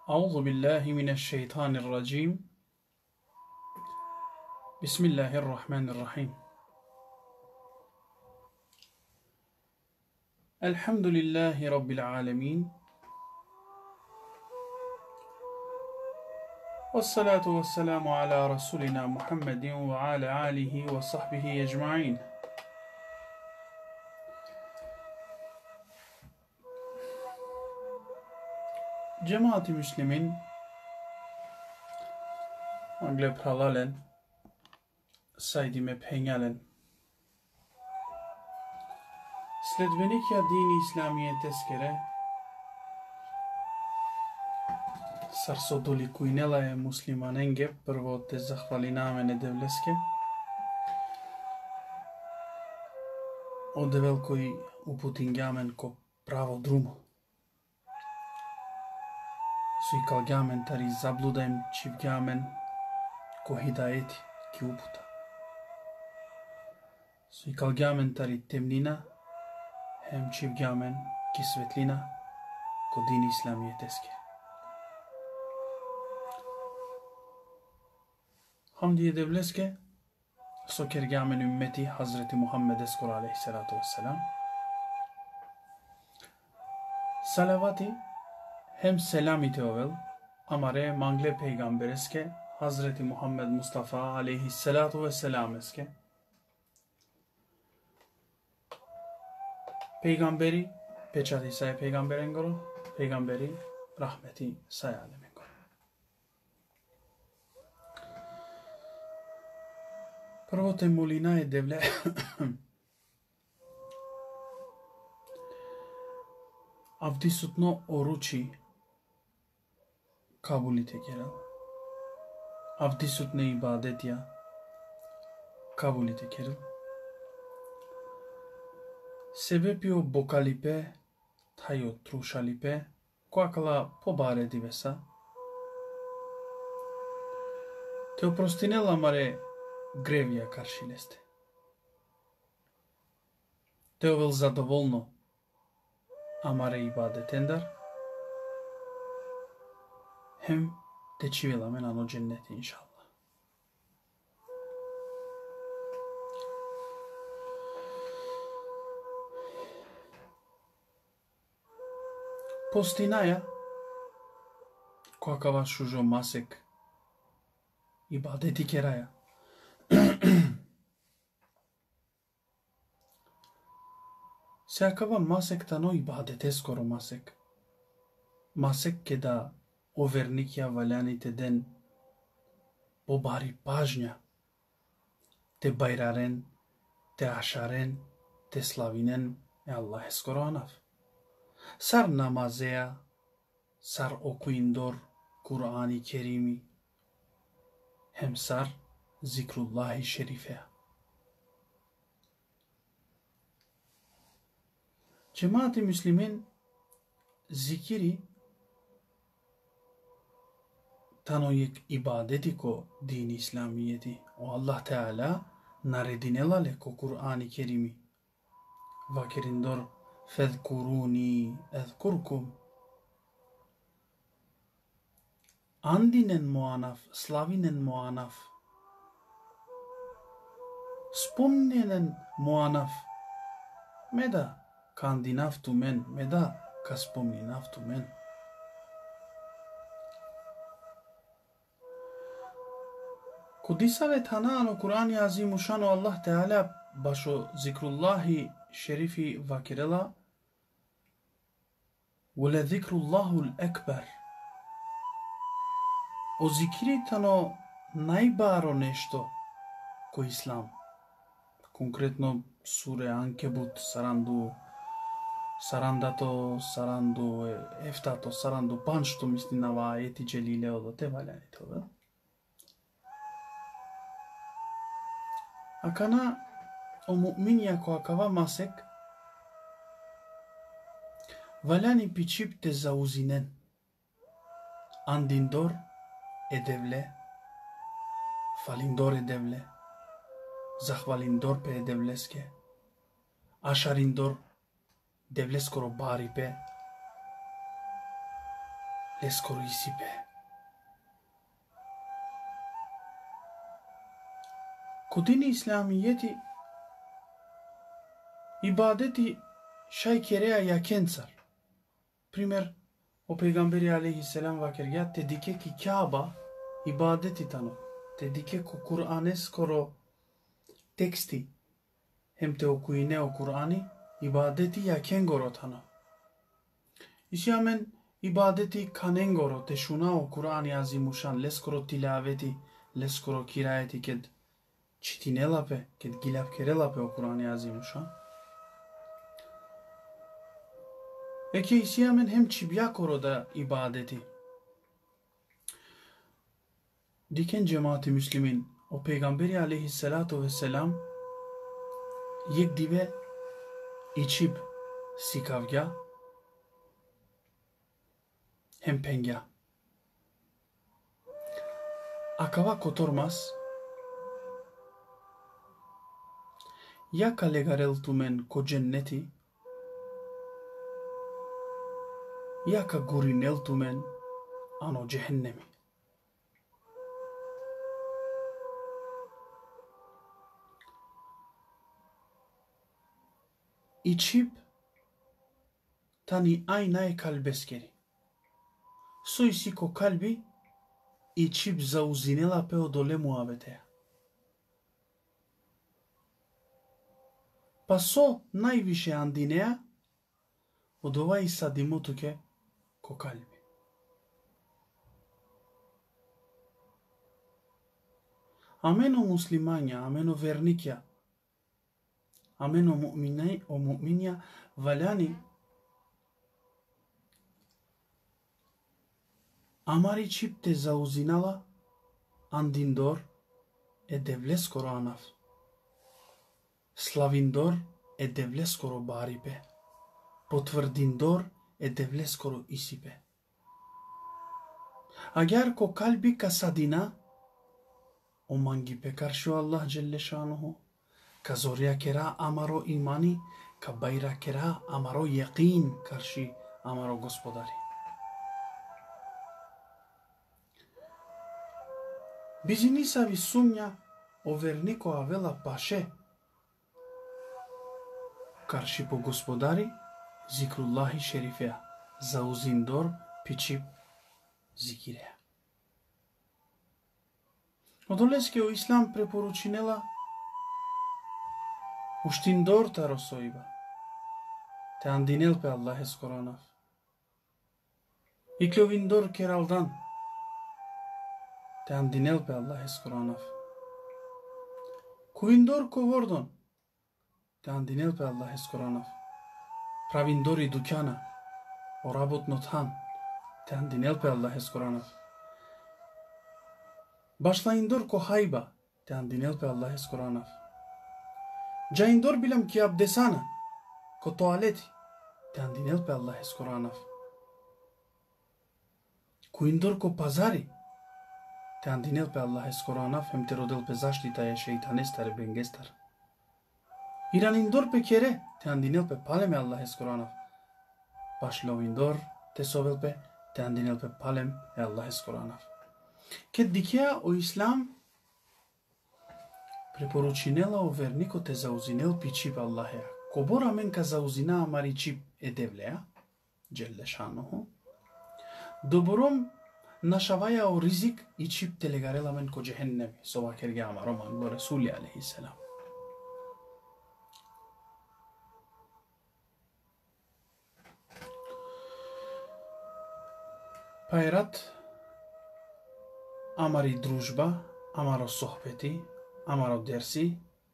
أعوذ بالله من الشيطان الرجيم. بسم الله الرحمن الرحيم. الحمد لله رب العالمين، والصلاة والسلام على رسولنا محمد وعلى آله وصحبه أجمعين. Cemaati Müslümin Angle pralalen Saydime pengalen Sledvenik ya dini İslamiyet eskere Sarsodoli kujnela je muslimanenge, prvo te zahvali namene devleske. Od velikoj uputingamen ko pravo drumo. Suikalgamen tari zabludem čivgamen ko hidayeti ki uputa. Suikalgamen tari temnina hem čivgamen ki svetlina ko dini İslamiyet eske. Hamdiye devleske sokergamen ümmeti Hazreti Muhammed eskor aleyhissalatu vesselam. Salavati hem selam ite ovel amare mangle peygamber eske Hazreti Muhammed Mustafa aleyhissalatu vesselam eske. Peygamberi peçati say peygamberen goro, peygamberi rahmeti say alemen goro. Prvo te molina je devle avdisutno oruči kabulite kerel. Avdisutne ibadet ya kabulite kerel. Sebebi o bokalipe tayo trušalipe koakala pobare divesa. Te oprostinela mare grevija karšileste. Te ovel zadovoljno amare ibadetendar. Hem te çivela men ano cenneti inşallah. Postinaya koakava šužo masek ibadeti keraya. Se akava masek tano ibadete skoro masek. Masek keda overnikja valjanite den pobari pažnja te bajraren, te ašaren, te slavinen e Allah je skoro anaf. Sar namazeya, sar okuyindor Kur'an-ı Kerim'i, hem sar zikrullahi şerifeya. Cemaat-i Müslümin zikiri tanoyek ibadeti ko dini İslamiyeti. O Allah Teala naredinelale ko Kur'an-ı Kerim'i. Vakirindor fezkuruni ezkurkum. Andinen muanaf, slavinen muanaf. Spomnenen muanaf. Meda kandinaftu men, meda kaspomninaftu men. Kudisave tanano Kur'an-ı Azimuşşan Allah Teala başo zikrullahi şerifi vakirela ve le zikrullahul ekber. O zikri tano najbaro nešto ko Islam. Konkretno sure Ankebut sarandu eftato sarandu panšto misli na vajeti dželile odo te valjani toga. Akana o mu'min jako akava masek valjani pičip te zauzinen andindor edevle falindor edevle zahvalindor pe edevleske ašarindor devleskoro bari pe leskoro isipe. Kudini İslamiyeti ibadeti şaykereya yakensar. Primer, o peygamberi aleyhisselam vakerga te dike ki Kaaba ibadeti tano. Te dike ko Kur'ane skoro teksti hem te okuyine o Kur'ani ibadeti yaken goro tano. İşyamen ibadeti kanen goro te şuna o Kur'ani azimuşan leskoro tilaveti leskoro kirayeti ked çitinelape ked gilap kerelape o Kur'ani azimuşan. Eke işyamen hem çibya koro da ibadeti. Diken cemaati Müslümin o peygamberi aleyhissalatu vesselam yek dibe içip sikavga hem pengya. Akava kotormas ya kalegarel tumen ko cenneti ya ka gurinel tumen ano cehennemi. İçip tani aynay kalbeskeri. Soisi ko kalbi içip zauzinela pe odole muhabetea. Paso najviše andinea od ovaj sadimutuke ko kalbi. Ameno muslimanja, ameno vernikja, ameno mu'minja valjani amari čip te zauzinala andindor e devleskoro anaf. Slavindor e devleskoro baripe. Potvrdindor e devleskoro isipe. Agar ko kalbi kasadina o mangipe karşı Allah Celle Şanuhu ka zorya kera amaro imani ka bayra kera amaro yakin karşı amaro gospodari. Bizinisa visunya o verniko avela paše karşı po gospodari zikrullahi şerifea zauzindor piçip zikirea. Odoleske o Islam preporučinela uštindor tarosoiba te andinel pe Allah eskoranav. İklovindor keraldan te andinel pe Allah eskoranav. Kuvindor kovordon te andinel pe Allah eskoranav. Pravindori dukana o rabot nothan te andinel pe Allah eskoranav. Başlayındor ko hayba te andinel pe Allah eskoranav. Jayindor bilam ki abdesana ko tualeti te andinel pe Allah eskoranav. Kuindor ko pazari te andinel pe Allah eskoranav hem te rodel pe zaštitaja šeitanestare bengestar. İranindor pe kere te andinel pe paleme Allah eskoranav. Başlovindor te sovel pe te andinel pe palem e Allah eskoranav. Kad dikea o Islam preporučinela o verniko te zauzinel pičip Allahea. Kobora men ka zauzina amari čip edevlea, Celle Şanuhu. Doborom našavaja o rizik i čip telegarela men ko cehennemi. Sova kerge amaroman bu Resulü aleyhisselam. Pajrat amari družba, amaro sohbeti, amaro dersi,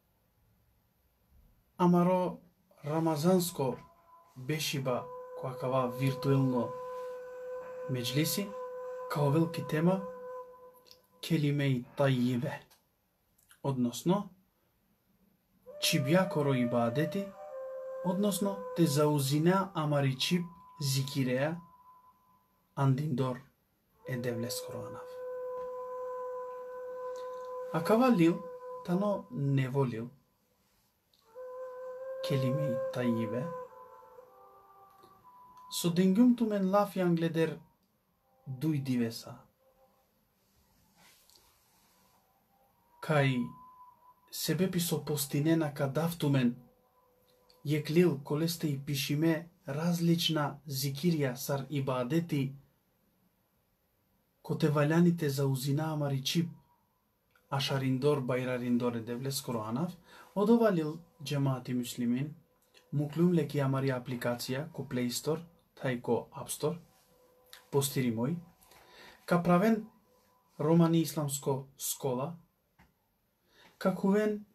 amaro ramazansko bešiba kakava virtuelno meclisi, kao veliki tema kelime-i tayyibe, odnosno čibjakoro ibadeti, odnosno te zauzina amari čib zikireja andindor e devleskoro anav. A kavalil tano ne volil kelime-i tayyibe. So dengum tumen laf yangleder duj divesa. Kaj sebe piso postinena kadaftumen jeklil koleste i pišime različna zikirja sar ibadeti kote valjanite za uzina amaričip ašarindor bayrarindor devles Kur'anav odovalil cemaati muslimin muklum leki amari aplikacija ko Play Store taj ko App Store postiri moj ka praven romani islamsko skola ka kuven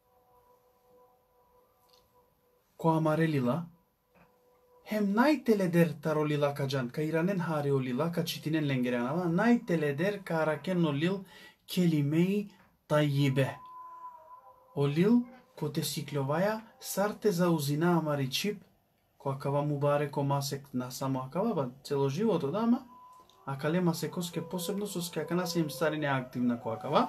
ko amarelila hem naiteleder tarolila kajan ka iranen hariolila ka çitinen lengeranava naiteleder ka araken olil kelimei tayyibe olil kote siklovaya sarte za uzina amaričip ko akava mubareko masek nasamo akava ba celo životo dama akale masekoske posebno soske akana se im starine aktivna ko akava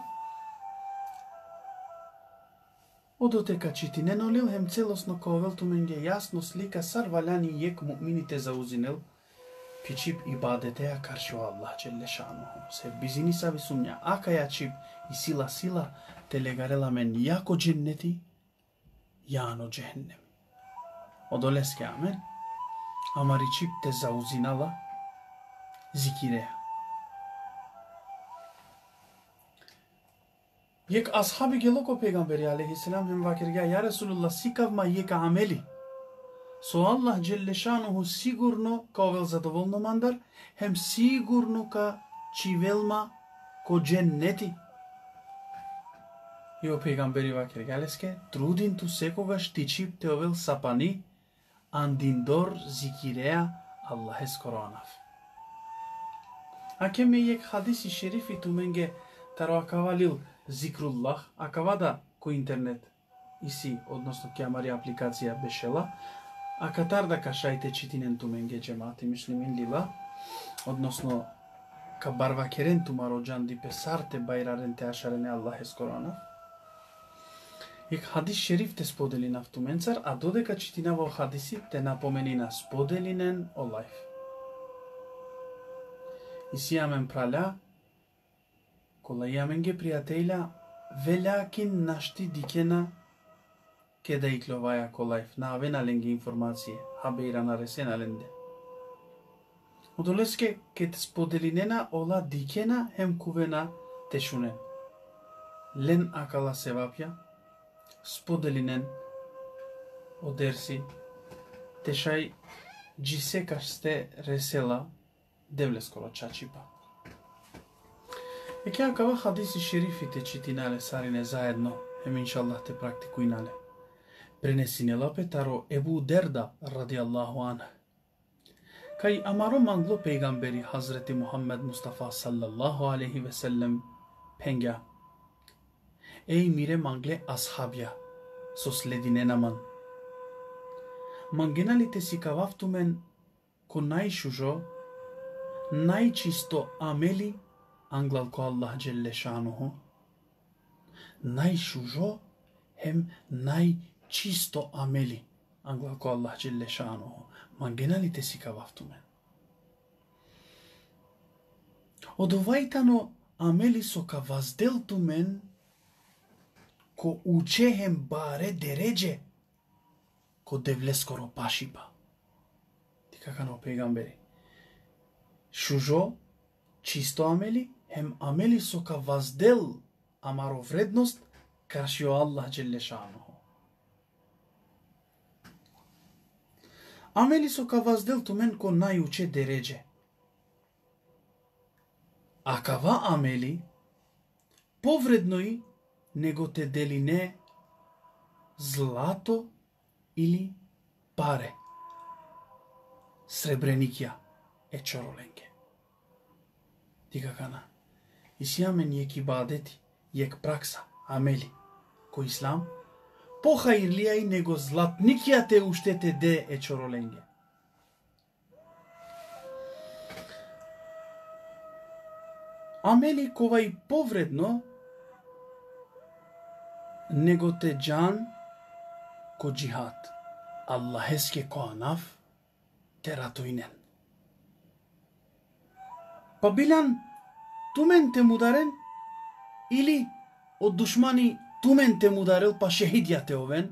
Odoteka čitinen olil hem celosno kovel tu menge jasno slika sar valjani jek mu'minite zauzinel pičip ibadeteja karşı Allah Celle Şanuhu. Se bizini savi sumnja akaya čip i sila te legarela men jako cenneti jano cehennem. Odoleske amen. Amari čip te zauzinala zikireja. Yek ashabi geloko peygamberi aleyhisselam hem vakirga ya Resulullah sikavma yek ameli. So Allah Celle Šanuhu sigurno kao vel zadovoljno mandar, hem sigurno ka čivelma ko dženneti. I o peygamberi vakirga leske trudin tu sekogaš tičip te ovel sapani andindor zikireya Allahes Koranaf. Akeme yek hadisi şerifi tu menge taro akavalil zikrullah, akavada ko internet isi, odnosno kjamari aplikacija bešela, a katarda ka šajte čitinen tu menge cemaati muslimin lila, odnosno ka barva keren tu marođan di pesarte bayraren te ašarene Allahes Korana. Ik hadis šerif te spodelinav tu mencar, a dodeka čitinavo hadisi te napomenina spodelinen o life. Isi amen prala, Kolayamenge prijatelja, velakin našti dikena keda iklovaya kolayf, na aven alenge informacije, habeiran aresen alende. Odoleske ket spodelinena ola dikena hem kuvena teşunen. Len akala sevapya, spodelinen o dersi, teşay cise kaste resela devleskoro čačipa. Eke akava hadisi šerifi te čitinale sarine zajedno, hem inšallah te praktikujnale. Prenesinela petaro Ebu Derda radijallahu anh. Kaj amaro manglo peygamberi Hazreti Muhammed Mustafa sallallahu aleyhi ve sellem penga. Ey mire mangle ashabya, sosledine naman. Mangenalite sikavaftumen ko najšužo, najčisto ameli Anglal ko Allah Celle Šanuhu. Najšužo hem najčisto ameli. Anglal ko Allah Celle Šanuhu. Mangenalite sikavaftumen. Odovajtano ameli soka vazdeltumen ko uçehem bare derece ko devleskoro pašipa. Tikakano peygamberi. Šužo čisto ameli, hem ameli soka vazdel amaro vrednost karšio Allah Celle Šanuhu. Ameli soka vazdel tumen ko najuče derece. Akava ameli povrednoi nego te deline zlato ili pare. Srebrenikja e čorolenge. Tikakana. Isiamen yek ibadeti, yek praksa, ameli, ko islam, po hayırliyay nego zlatnikja te uštete de e čorolenge. Ameli kovaj povredno nego te džan ko džihad. Allaheske ko anaf te ratojnen. Pa bilan tumen te mudaren ili od dushmani tumen te mudarel pa shehidja te oven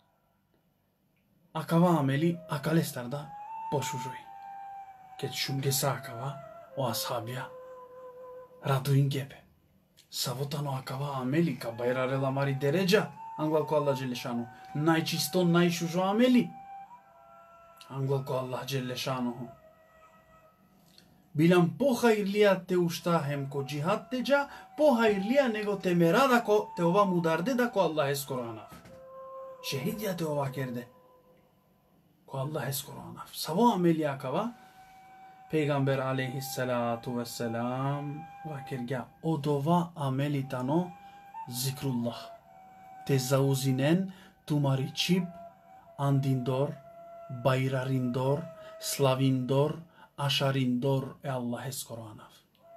akava ameli akalestarda poshujoi. Ket shumgesa akava o ashabia raduin gebe. Savotano akava ameli ka bayrarela mari dereja anglal ko Allah Celle Şanuhu. Najčiston najshujo ameli anglal ko Allah Celle Şanuhu. Bilan po hayırlıya te ushta hem ko jihad te ja, po hayırlıya nego te merada ko te ova mudarde da ko Allah es Kur'anaf. Şehid ya te ova kerde. Ko Allah es Kur'anaf. Savo ameli akava Peygamber aleyhissalatu vesselam vakirga odova ameli tano zikrullah. Te zauzinen tumari çip andindor, bayrarindor, slavindor, ašarindor e Allah es Kur'anaf.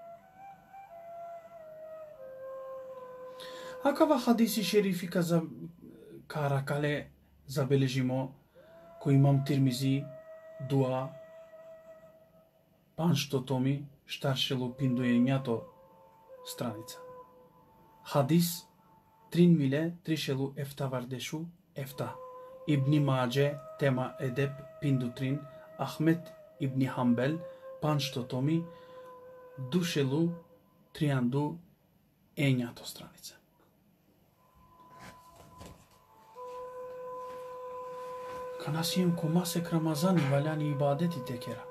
Akava hadisi šerifi karakale zabeležimo ko Imam Tirmizi dua 500 tomi štaršelu pindujenjato stranica. Hadis 3000 efta vardešu efta. İbni Mace tema edep pindutrin Ahmet İbni Hanbel 500 tomi dušelu triandu enjato stranica. Kanasijem komasek Ramazani valjani ibadeti tekera.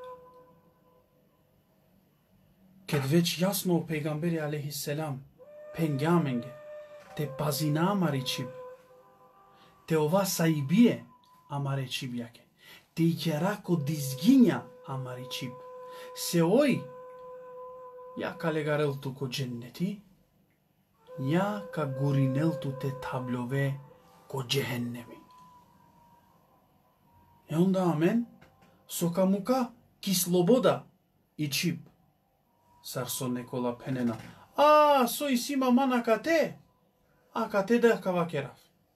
Kad već jasno Peygamberi aleyhisselam pengamenge te pazina amaričib te ova saibije amaričib jake te ikerako dizginja amaričib se oj ya ka legareltu ko cenneti ya ka gurineltu te tablove ko cehennemi. E onda amen sokamuka kisloboda içip Sarso Nikola Penena. Soi sima manakate. Akate da kavakerav.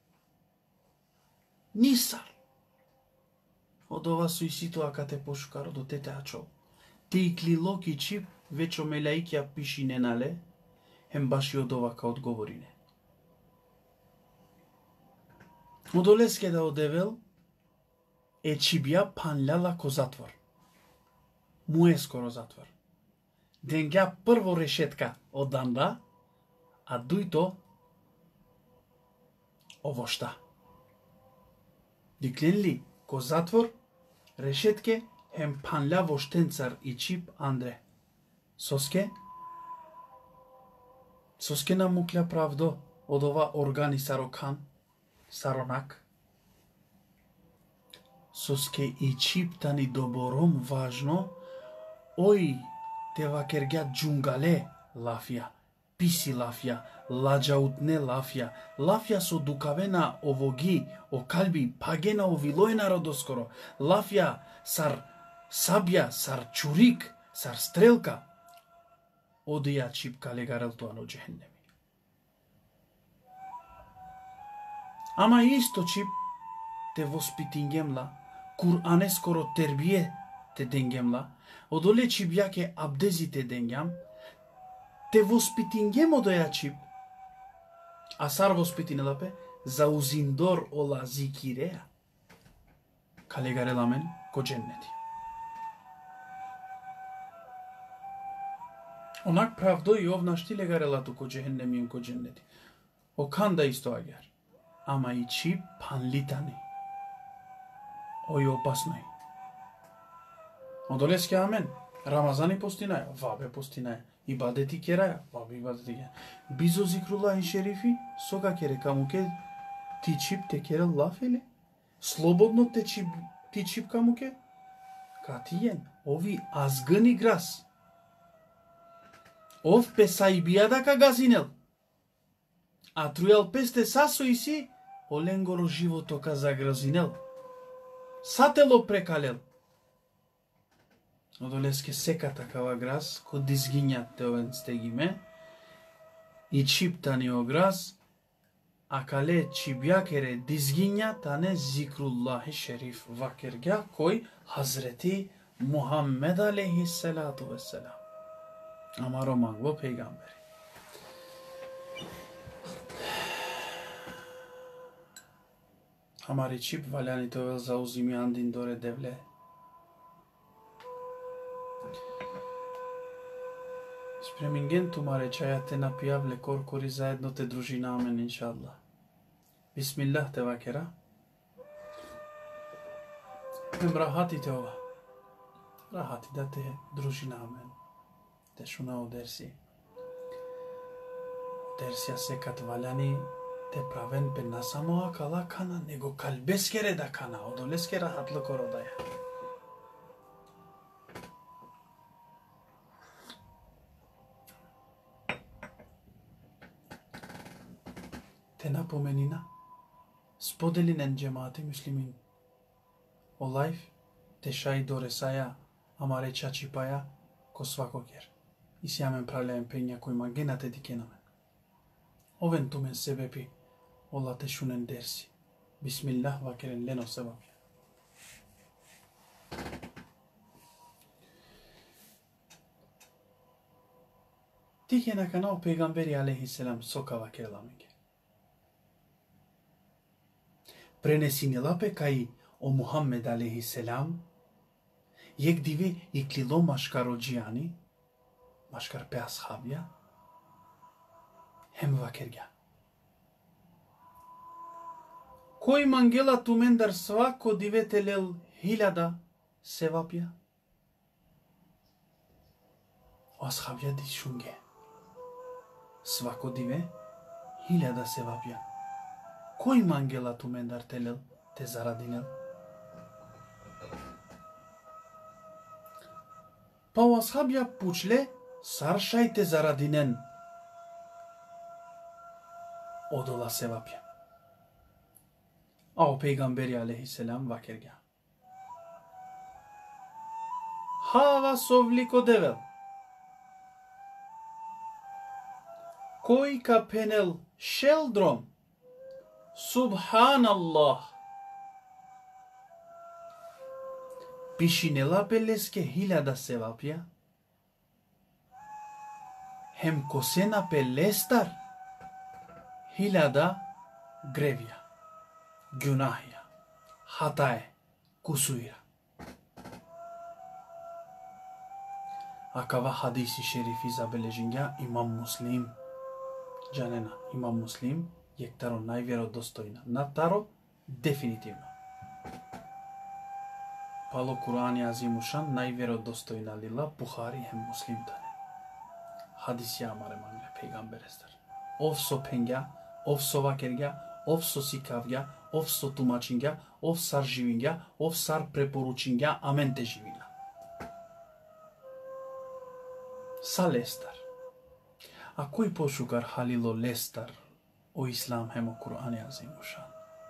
Nisar. Odova suisitu akate pošukaro do tete ačo. Ti kliloki čip većo melaikja pišinenale. Hem baš i odova ka odgovorine. Odoleske da odevel. E čibja panljala ko zatvor. Mu je skoro zatvor. Denga prvo rešetka odanda, a dujto ovo šta. Diklenli ko zatvor, rešetke hem panla voštencar i čip Andre. Soske nam muklja pravdo od ova organi saronak. Soske i čip tani doborom važno, oj, te vakerga džungale lafia, pisi lafia, lađautne lafia, lafia so dukavena ovogi, o kalbi, pagena o viloj narodoskoro, lafia sar sabja, sar čurik, sar strelka, odija čipka legarel to ano džehennemi. Ama isto čip te vospitingemla, Kur'ane skoro terbiye te dengemla, odole čibjake abdezite dengam, te vospitingem odoja čip, a sar vospitinelape, za uzindor ola zikirea, kalegarelamen ko cenneti. Onak pravdo i ovnašti legarelatu ko cehennemijen ko cenneti. O kanda isto agar, ama i čip panlitani. Oj opasnoj. Odoleske amen. Ramazani postinaja, vabe postinaja. İbadeti keraya, vabe ibadeti keraya. Bizo zikrullahi şerifi, soka kere kamuke ti čip te kere lafele. Slobodno ti čip kamuke. Katijen, ovi azgani gras. Ov pe saibijada ka gazinel. A trujal peste saso isi, olengoro životo ka zagrazinel. Satelo prekalel. Odoleske seka takava gras, ko dizginjat te oven stegime, i čip tani o gras, akale čibjakere dizginja tane zikrullahi şerif vakerga koy Hazreti Muhammed aleyhissalatu vesselam. Ama romango peygamberi. Amari çip valani tovel zauzimi andin dore devle. Spremingen tumare čaja te napijavle korkori zajedno te družina amen inšallah. Bismillah te vakera. Rahati te ova. Rahati da te družina amen. Te šuna o dersi. Dersja se kad valjani te praven pe na samo akala kana, nego kalbeskere da kana. Odoleske rahatlık orodaya. Te napomenina. Spodelinen cemaati muslimin. O life te šaj do resaja amare čačipaja ko svakog jer. I sjamen pravljajem penja kojima genate dikenamen. Oven tumen sebebi olla te šunen dersi. Bismillah vakeren leno sebabja. Tihjena kanao peygamberi aleyhisselam soka vakerlamenge. Prenesinila pe kai o Muhammed aleyhisselam yek divi iklilo maşkarojiani maşkar pe ashabya hem vakerga. Koji mangela tumendar svako divetelel hiljada sevapja? O ashabja di šunge. Svako dive hiljada sevapja. Koji mangela tumendar telel te zaradinel? Pa o ashabja puçle saršaj te zaradinen. Odola sevapja. A o peygamberi aleyhisselam vakerga. Hava sovliko devel. Koji ka penel sheldrom. Subhanallah. Pishinela peleske hiljada sevapja. Hem kosena pelestar hiljada grevja. Günahja, hataje, kusura. Akava hadisi šerifi zabeleženja Imam Muslim. Janena, Imam Muslim je taro najvjerodostojna. Na taro definitivno. Palo Kur'an-i Azimušan najvjerodostojna lila Buhari hem Muslim tane. Hadisi amare mangle peygamberestar. Ovso penga, ovso vakerga, ovso sikavga, ovso tumačinga, ov sar živinga, ov sar preporučinga, amen te živina. Sa lestar. A koji pošukar halilo lestar o islam hemo Kur'an-i Azimušan?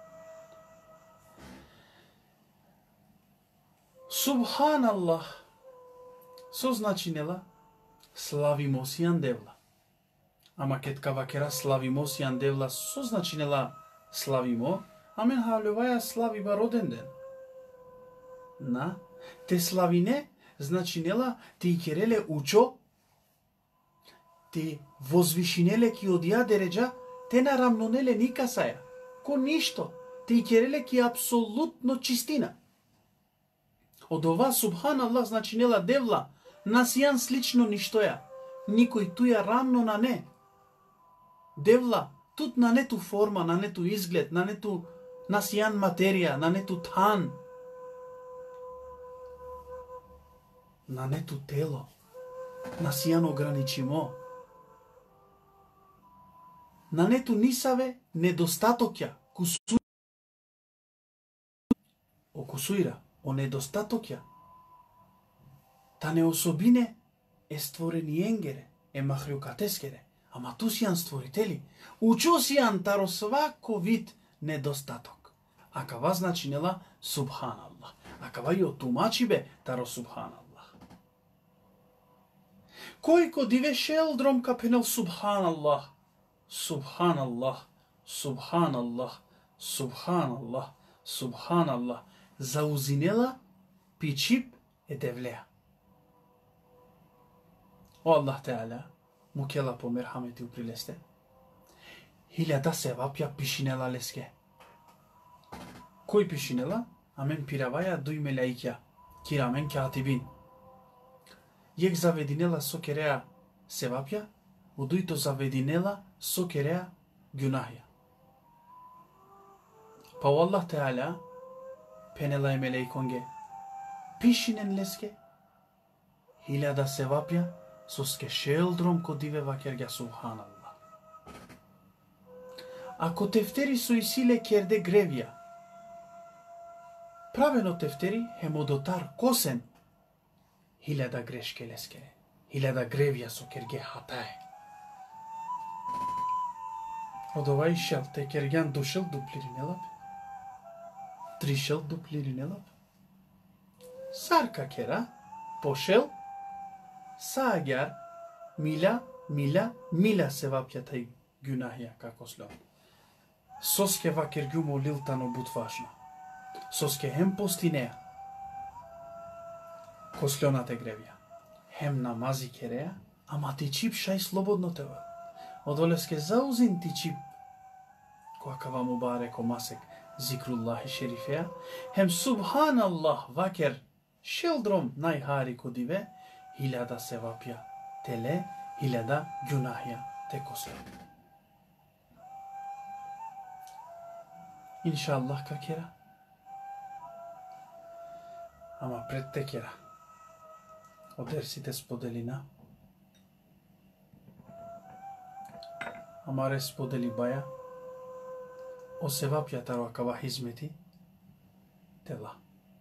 Subhanallah. So značinela slavimo sijan devla. Ama ketka vakera slavimo sijan devla so značinela slavimo, amen havljovaja slaviba rodenden. Na, te slavine značinela ti kerele učo, te vozvišinele ki odja deređa, te naravnonele nikasaja, ko ništo, te kerele ki apsolutno čistina. Od ova subhanallah značinela devla, nas jan slično ništoja, nikoj tuja ravno na ne. Devla, tut na netu forma, na netu izgled, na netu nasijan materija, na netu tan, na netu telo, nasijan ograničimo, na netu nisave nedostatokja, o kusujra, o nedostatokja, tane osobine e stvoreni engere, e mahrjukateskere, ama tu sijan stvoriteli, učo sijan taro svako vid nedostatok. Akava značinela subhanallah. Akava jo tumačibe taro subhanallah. Koliko dive šeldrom kapenel subhanallah. Subhanallah, subhanallah, subhanallah, subhanallah. Zauzinela pičip e devlea. O Allah Teala mukela po merhameti uprileste. Hiljada sevapja pishinela leske. Koji pishinela? Amen piravaja duj melaikja. Kiramen katibin. Jek zavedinela sokerea sevapja, u dujto zavedinela sokerea günahja. Pa o Allah Teala penela melaikonge pishinen leske. Hiljada sevapja soske sheldrom kodive vakerga subhanallah. Ako tefteri su isile kerde grevja, praveno tefteri hemodotar kosen, hiljada greške leske, hiljada grevja su kerge hataje. Od ovaj šel te kergen dušel duplirinelap, trišel duplirinelap, sarka kera, pošel, sagar, mila sevapja taj günahja kako slon. Soske vakergumo liltano butvažno. Soske hem postinea. Koslona te grevja. Hem namazi kerea, ama ti čip šaj slobodno tebe. Odoleske zauzin ti čip. Ko akava mubarek o masek zikrullahi šerifeja. Hem subhanallah vaker šeldrom najhari kodive. Hiljada sevapja tele, hiljada günahja te koslon. İnşallah kakera. Ama pred tekera. O dersite spodelina. Amare spodeli baya. O sevap yatar akava hizmeti. Tela.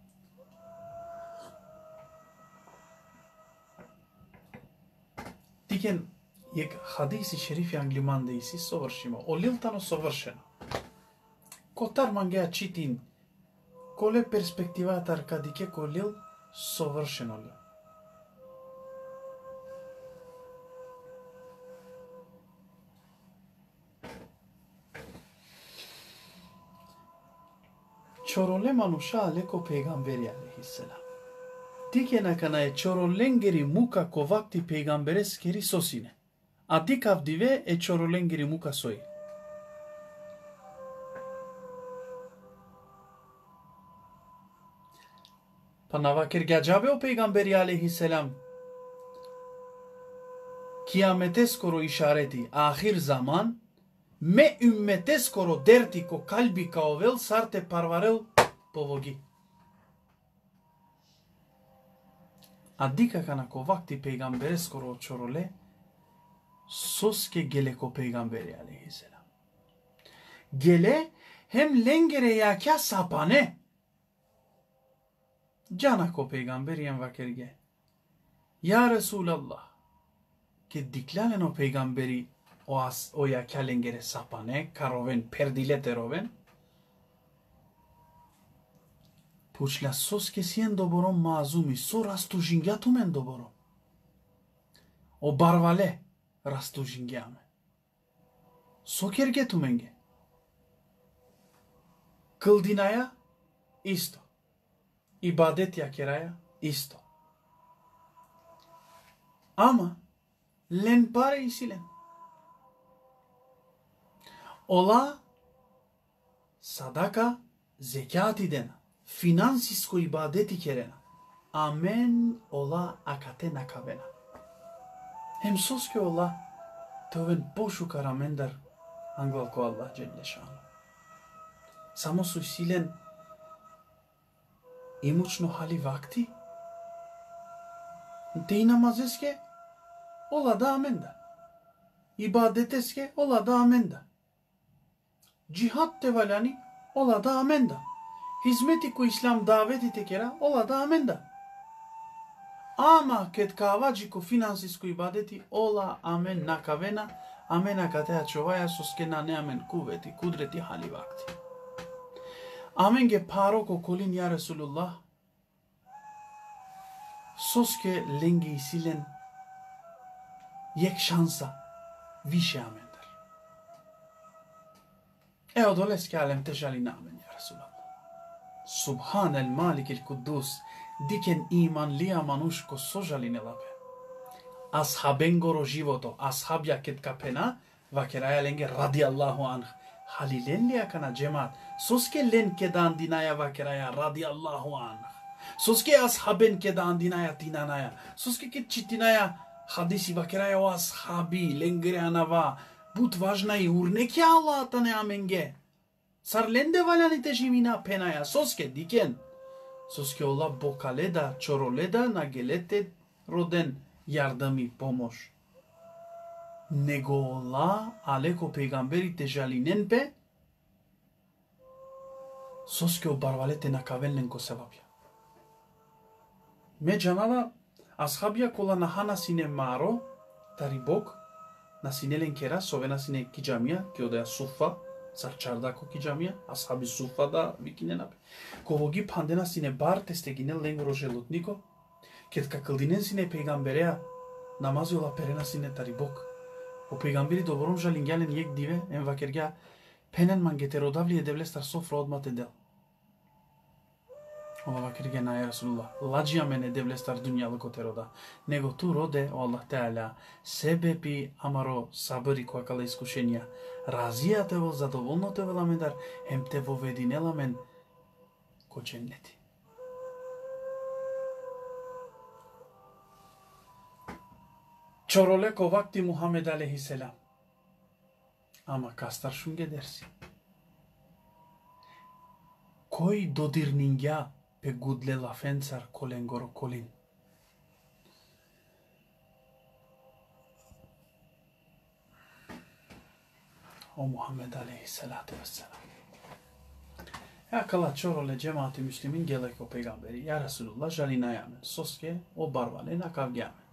Diken jek hadisi šerifi angliman da isi sovršimo. O liltano sovršeno. Kotar mangea čitin, kole perspektivatar kadike kolil sovršeno li. Çorole manuşa aleko peygamberi aleyhisselam. Dikena kanaye çorolengeri muka kovakti peygamberes keri sosine. Adikav dive e çorolengeri muka soy. Panavakir gacabe o peygamberi aleyhisselam. Kıyametes koro işareti ahir zaman me ümmetes koro derti ko kalbi kaovel sarte parvarel povogi. Adika kana ko vakti peygamberes koro çorole soske gele ko peygamberi aleyhisselam. Gele hem lengere yakya sapane. Cana ko peygamberiyen vakerge. Ya Resulallah. Ke diklalen o peygamberi o yakya lengere sapane karoven perdile teroven. Puçla soske siendo boron mazumi so rastu jingyatumen do boron. O barvale rastu jingyame. So kergetumenge. Kıldinaya isto. İbadet yakeraya isto. Ama len pare isilen. Ola sadaka zekati dena. Finansisko ibadeti kerena. Amen ola akate nakavena. Hem soske ola töven boşu karamender angvalko Allah Celle Şanu. Samo su isilen imućno hali vakti. Te namazeske ola da amenda. İbadeteske ola da amenda. Cihat tevalani ola da amenda. Hizmeti ku İslam daveti tekera ola da amenda. Ama ket kavađi ku finansisku ibadeti ola amen nakavena amena katea čovaja soskena ne amen kuveti kudreti hali vakti. Amen ge paro ko kolin ya Resulullah soske lengi isilen yek şansa više amender. Evo doleske alem težali namen ya Resulullah. Subhanel Malikil Kuddus diken iman liya manuško sožali ne labe. ashabengoro životo, ashabya ket kapena, vakeraya lenge radiallahu anh. Halilen liya kana cemaat. Soske len kedan dinaya vakeraya radiallahu anh. Soske ashaben kedan dinaya tinanaya. Soske ket chitinaya hadisi vakeraya o ashabi lengre anava. But važna i urnekya Allah tane amenge. Sarlende valanite jimina penaya. Soske diken. Soske ola bokaleda, çoroleda nagelete roden yardımı pomoş. Nego ola aleko peygamberi tejalinen pe soske o barvalete nakavenlenko sevapya. Me canala ashabya kola nahana sine maro taribok nasinelen kera sovena sine kijamia ki odaya suffa sarçardako kijamia ashabi suffa da vikinen ape. Kovogi pandena sine bar testegine lengro jelutniko ket kakıldinen sine peygamberea namaz yola perena sine taribok. O peygamberi doborom jalingalen yek dive en vakerga penen man geterodavli edevlestar sofra odmat edel. Ola vakerga na ya Resulullah. Lacıya men edevlestar dünyalık oteroda. Nego tu rode o Allah Teala sebebi amaro sabri koakala iskušenja. Razija te vol zadovoljno te velamendar hem te vovedinela men ko cenneti. Çorolek o vakti Muhammed aleyhisselam. Ama kastar şunge dersi. Koi dodirningya pe gudle lafensar kolengoro kolin. O Muhammed aleyhisselatu vesselam. Ya kala çorole cemaati müslimin gelek o peygamberi. Ya Resulullah jalina yamen. Soske o barvale nakavgyamen.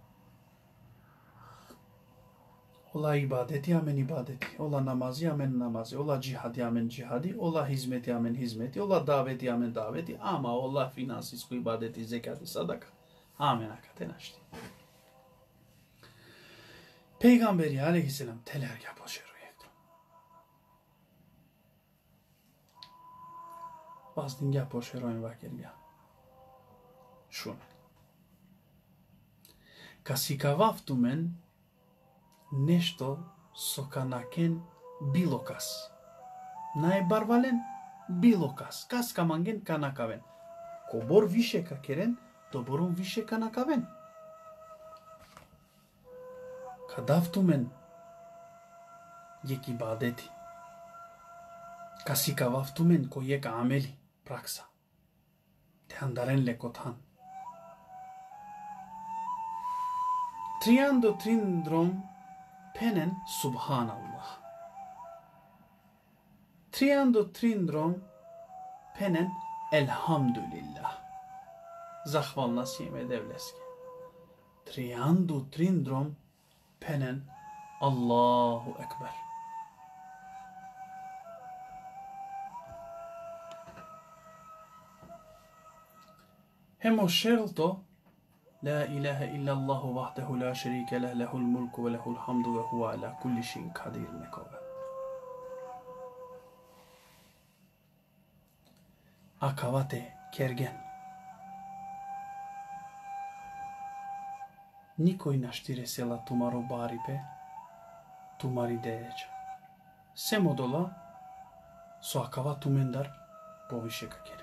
Ola ibadeti amen ibadeti, ola namazi amen namazi, ola cihadi amen cihadi, ola hizmeti amen hizmeti, ola daveti amen daveti, ama ola finansisku ibadeti zekati sadaka. Amen akaten açtı. Peygamberi aleyhisselam telerga boşero yektu. Bazdinga boşero in vakerga. Şun. Kasikavaftumen nešto sokanaken bilokas. Najbarvalen bilokas. Kas kamangen kanakaven. Kobor više kakeren, doboron više kanakaven. Kadavtumen yek ibadeti. Kasikavaftumen ko yek ameli praksa. Tehandaren lekothan. Triando trindrom penen subhanallah. Triando trindrom penen elhamdülillah. Zahvalna sime devleski. Triando trindrom penen Allahu Ekber. Hemo şerto La ilahe illallahu vahdehu la şerike leh lehul mulku ve lehul hamdu ve huve ala kulli şeyin kadir nekove. Akavate kergen. Nikoj naštire sela tumaro baripe, tumari dereća. Semodola so akava tumendar poviše kakere.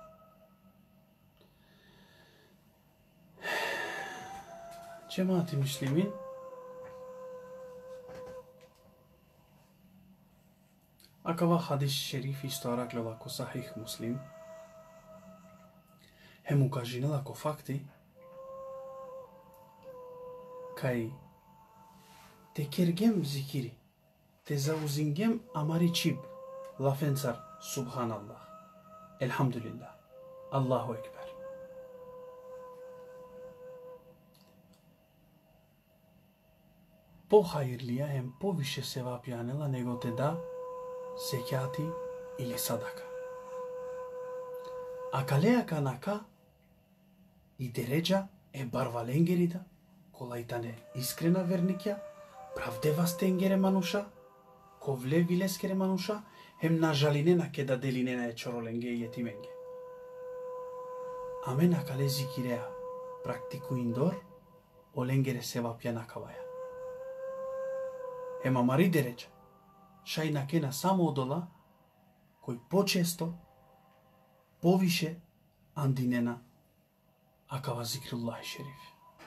Cemaati Müslimin akava hadis şerif istorak lako sahih Muslim hem ukažine lako fakti kaj te kergem zikiri te zauzingem amari čib lafensar subhanallah elhamdülillah Allahu Ekber. Po hayırlıya hem po više sevap yanela nego te da zekati ili sadaka. Akalea kanaka i deređa e barvalengerida kolajtane iskrena vernikja pravdeva stengere manusha kovle vileskere manusha hem na žalinena keda delinena e čorolenge i yetimenge. Amen akale zikirea praktiku indor o lengere sevap yana kavaya. Ema mari derece. Šaj nakena samo odola koji počesto, poviše andinena akava zikrullahi šerif.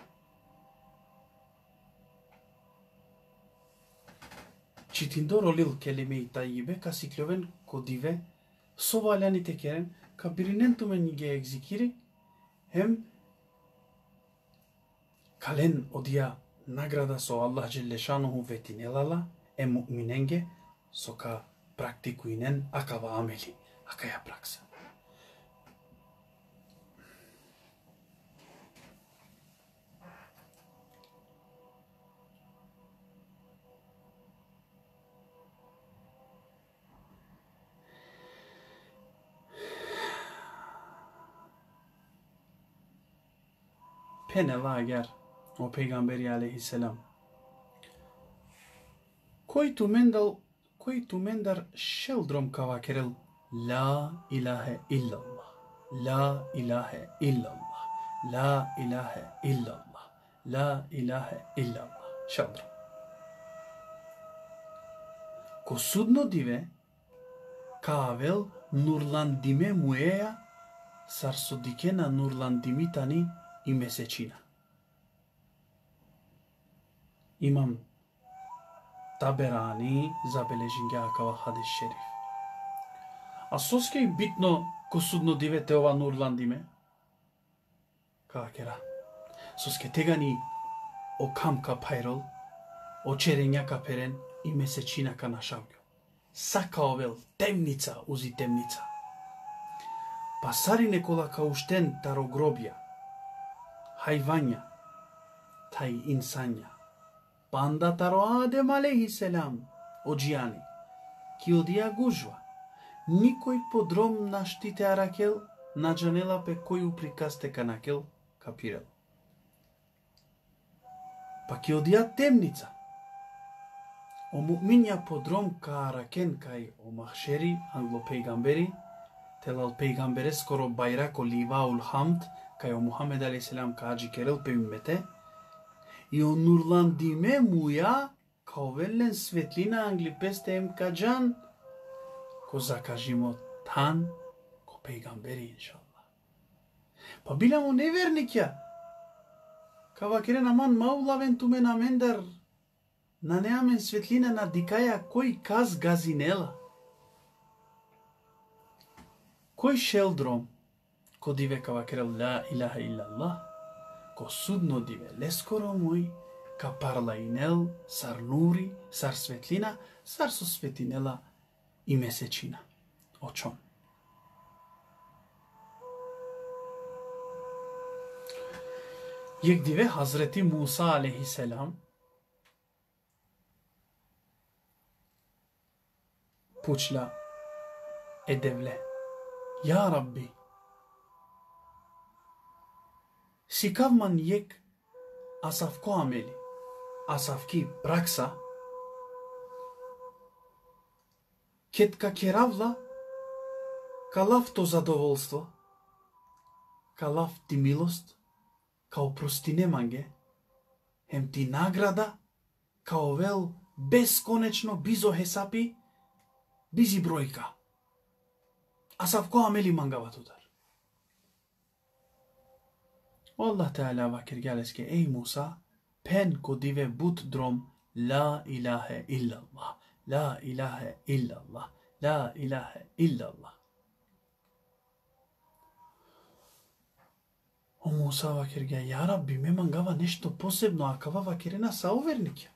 Çitindor olil kelime-i tayyibe ka sikloven kodive sovalani tekeren ka birinen tumen ge zikiri hem kalen odia nagrada so Allah Celle Şanuhu vetinelala em mu'minenge soka praktikuinen akava ameli akaya praksa. Penela eğer o peygamberi aleyhisselam koji tu mendar sheldrom kava kerel la ilahe illallah, la ilahe illallah, la ilahe illallah, la ilahe illallah sheldrom. Ko sudno dive kavel nurlandime mueja sarsodikena nurlandimitani i mesečina. İmam Taberani zabeležin ga akava hadis šerif. A soske bitno ko sudno divete ova nurlandime? Kakera. Soske tegani o kamka payrol, o čerenjaka peren i mesečina ka našavlju. Saka ovel temnica uzi temnica. Pasari nekola ka ušten taro grobja, hayvanja, taj insanja. Panda taro Adem aleyhisselam ođijani, ki odija gužva, nikoj podrom naštite arakel, nađanela pe koju prikaste kanakel, kapirel. Pa ki odija temnica, o mu'minja podrom ka araken kaj o mahšeri anglo peygamberi, telal peygambere skoro bayrak o livaul hamd, kaj o Muhammed aleyhisselam ka ađi kerel pe ümmete, i o nurlandime muja kao velen svetlina anglipeste em kađan ko zakažimo tan ko peygamberi inšallah. Pa bilamo nevernikja kava keren aman maulaven tumen amendar na neamen svetlina na dikaja koji kaz gazinela koji sheldrom ko dive kava kerel la ilaha illallah ko sudno dive leskoro moj ka parlainel sar nuri, sar svetlina, sar su svetinela i mesečina. Očon. Yek dive Hazreti Musa aleyhisselam puçla edevle. Ya Rabbi sikavman yek asafko ameli, asafki praksa, ketka keravla, kalav to zadovoljstvo, kalav ti milost, kao prostine mange, hem ti nagrada, kao vel beskonečno bizo hesapi, bizi brojka. Asafko ameli mangava tudar. Allah Teala vakir gales ki ey Musa pen ko dive but drom la ilahe illallah, la ilahe illallah, la ilahe illallah. O Musa vakir ga ja Rabbi me mangava nešto posebno akava vakirina sauvernikja.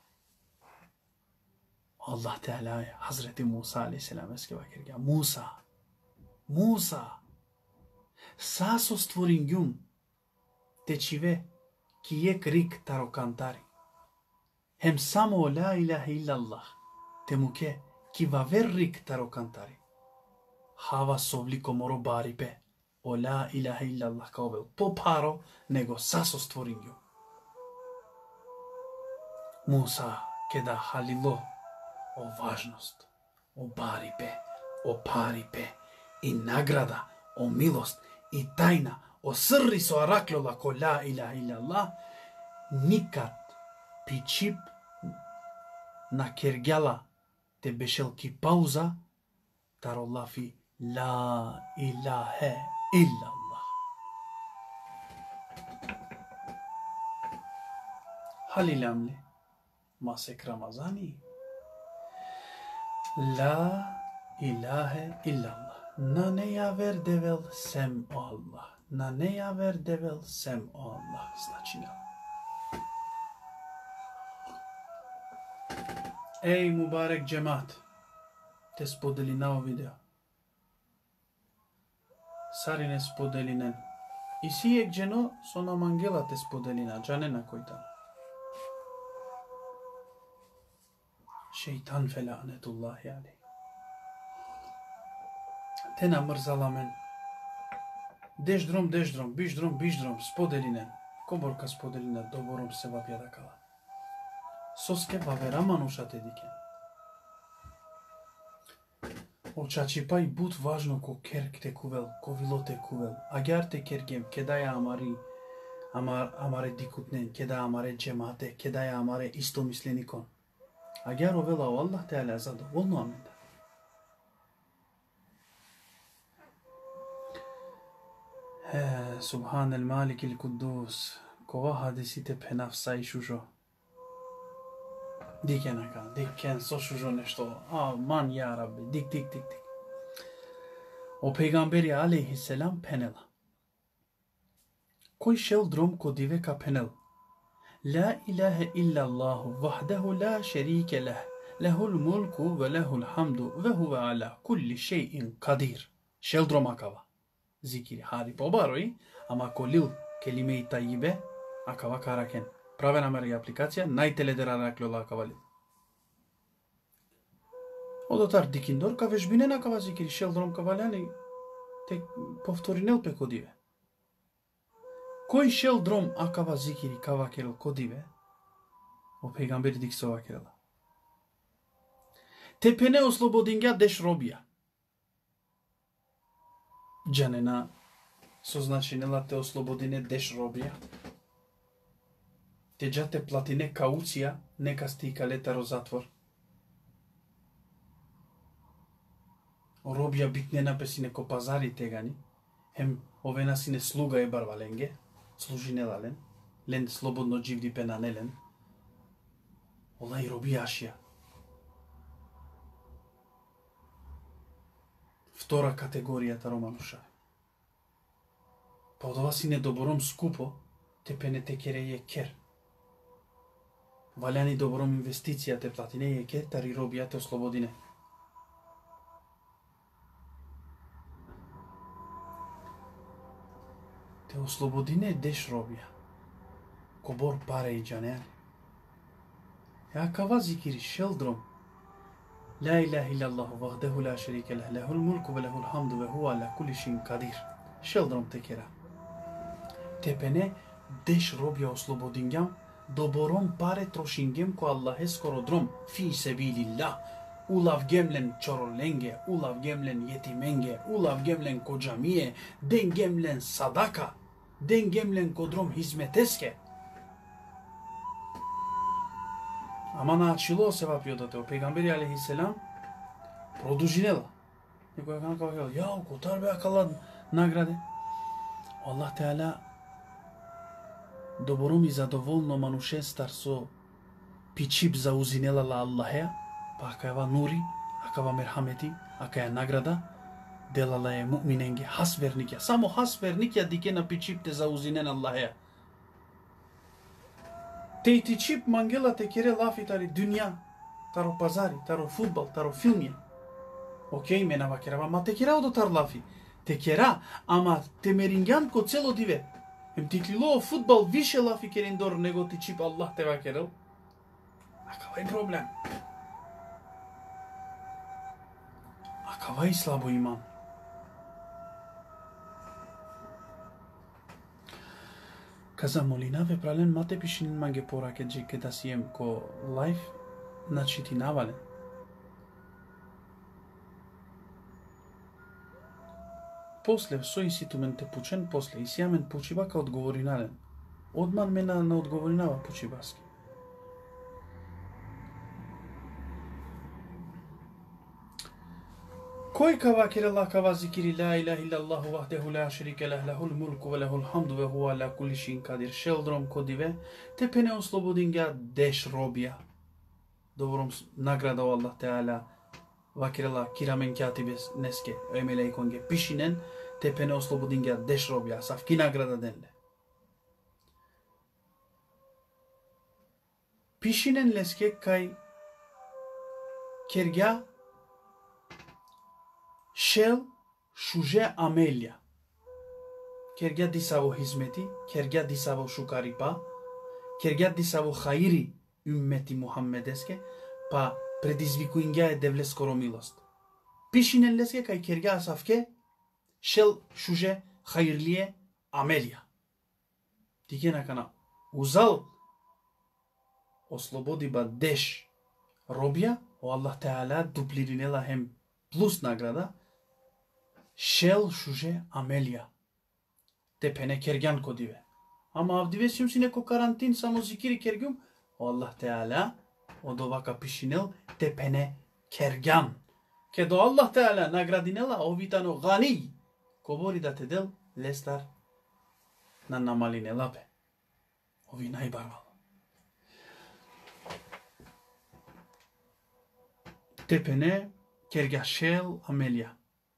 Allah Teala Hazreti Musa aleyhisselam eski vakir ga Musa saso stvoringjum te čive ki jek rik taro kantari. Hem samo la ilaha illallah te muke ki vaver rik taro kantari. Hava sovliko moro baripe o la ilaha illallah kao vel po paro nego saso stvorinju. Musa keda halilo o važnost, o baripe, o paripe i nagrada, o milost i tajna o srri so araklola ko la ilaha illallah Nikad pičip na kergjala te beshelki pauza tarollafi la ilahe illallah. Halilamli masek Ramazani la ilahe illallah. Na ne yaver devel sem o Allah. Na ne yaver devel sem o Allah. Znači ne. Ej Mubarek cemaat. Te spodeli na ovo video. Sarine spodelinen. I sijek dženo sona mangela te spodelina. Džanena kojta. Şeytan felanetullahi aleyh. Tena mrzalamen. Dejdrom, bijdrom, spodelinen. Koborka spodelina, doborom se vapjada kala. Soske vavera manuša te dike. Očačipa i but važno ko kerk te kuvel, ko vilo te kuvel. Agar te kergem, kedaya amare dikutnen, kedaya amare cemaate, kedaya amare istomislenikon. Agar ovela o Allah Teala zadovoljno amenda. Subhanel Malikil Kuddus. Kova hadisi te penafsa i šužo. Diken so šužo nešto. Aman ya Rabbi. Dik. O peygamberi aleyhisselam penela. Koji šel drom kodive ka penel. La ilahe illallahu vahdehu la şerike leh. Lehul mulku ve lehul hamdu ve huve ala kulli şeyin kadir. Šel drom akava. Zikiri hari pobaroi, ama kolil kelime-i tayyibe akava karaken. Prave nameri aplikacija, najtelederara aklola akavali. Odotar dikindor ka vežbinen akava zikiri, šel drom kavaljani, te povtorinel pe kodive. Koji šel drom akava zikiri kava kel kodive, o peygamberi diksova kelala. Te pene oslobodinga deš robija. Džanena so značinila te oslobodine deš robija. Te džate platine kaucija, neka stika letaro zatvor. Robija bitne napesine ko pazari tegani, hem ovena sine sluga e barvalenge, služine lalen, len slobodno dživdi penanelen. Olaj robijašija. Втора категоријата романуша. Па од ова си недобором скупо, те пене те кере е кер. Валяни добором инвестиција те платине е кер, тари робија те ослободине. Те ослободине деш робија. Кобор паре и джанеани. Акава зикири шелдром. La ilahe illallah vahdehu la şerike leh. Lehul mulku ve lehul hamdu ve huve ala kulli şeyin kadir. Šeldrom tekera. Tepene deš robja oslobodingam, doborom pare trošingem ko Allahe skorodrom fi sebilillah. Ulav gemlen çorolenge, ulav gemlen yetimenge, ulav gemlen kocamiye, den gemlen sadaka, den gemlen kodrom hizmeteske. Amana açilo sevapioda te o peygamberi aleyhisselam produžinela. Nekoja kanka vakala, jao, kotar be akala nagrade. Allah Teala doborom i zadovoljno manušestar so pičip zauzinela la Allahe, pa akava nuri, akava merhameti, akaya nagrada, delala je mu'minenge, hasvernikja. Samo hasvernikja dike na pičip te zauzinen Allahe. Te ti čip mangela te kere lafi tari dünya, taro pazari, taro futbol, taro filmje. Okej, mena vakerava, ma te kera odo tar lafi. Te kera, ama te meringan ko celo dive. Hem ti klilo futbol više lafi kerindor nego ti čip Allah te vakerel. Akavaj problem. Akavaj slabo imam. Kaza molinave pralen mate pišin mange porake džeke da sijem ko live, znači ti navalen. После со инситумен те пучен, после и сјамен пучива ка одговоринарен. Odman me ne odgovorinava po čibaski. Koji kava kirala kava zikiri la ilaha illallahu vahdehu la šerike leh lehul mulku ve lehul hamdu ve huwa ala kulli šin kadir. Šeldrom kodive te pene oslobodinga deš robija. Dobrom nagrada Allah Teala vakirala kiramen katibes neske ömele ikonge pişinen te pene oslobodinga deš robija. Safki nagrada denle. Pişinen leske kaj kerga Shell shuje amelya. Kerga disavo hizmeti, kerga disavo shukaripa, kerga disavo hayri ümmeti Muhammedeske, pa predizvikuinga e devles koromilost. Pishinelleske kaj kerga asafke shell shuje hayirliye amelya. Dikena kana uzal oslobodi ba desh robja, o Allah Teala duplirinela hem plus nagrada Shell shuje amelya. Te pene kergan kodive. Ama avdivesim sine ko karantin samo zikiri kergum. O Allah Teala o dovaka pişinel te pene kergan. Ke do Allah Teala nagradinela o vitano gani. Kobori da tedel lestar na namalinela pe. O vinay barval. Te pene kerga shell amelya.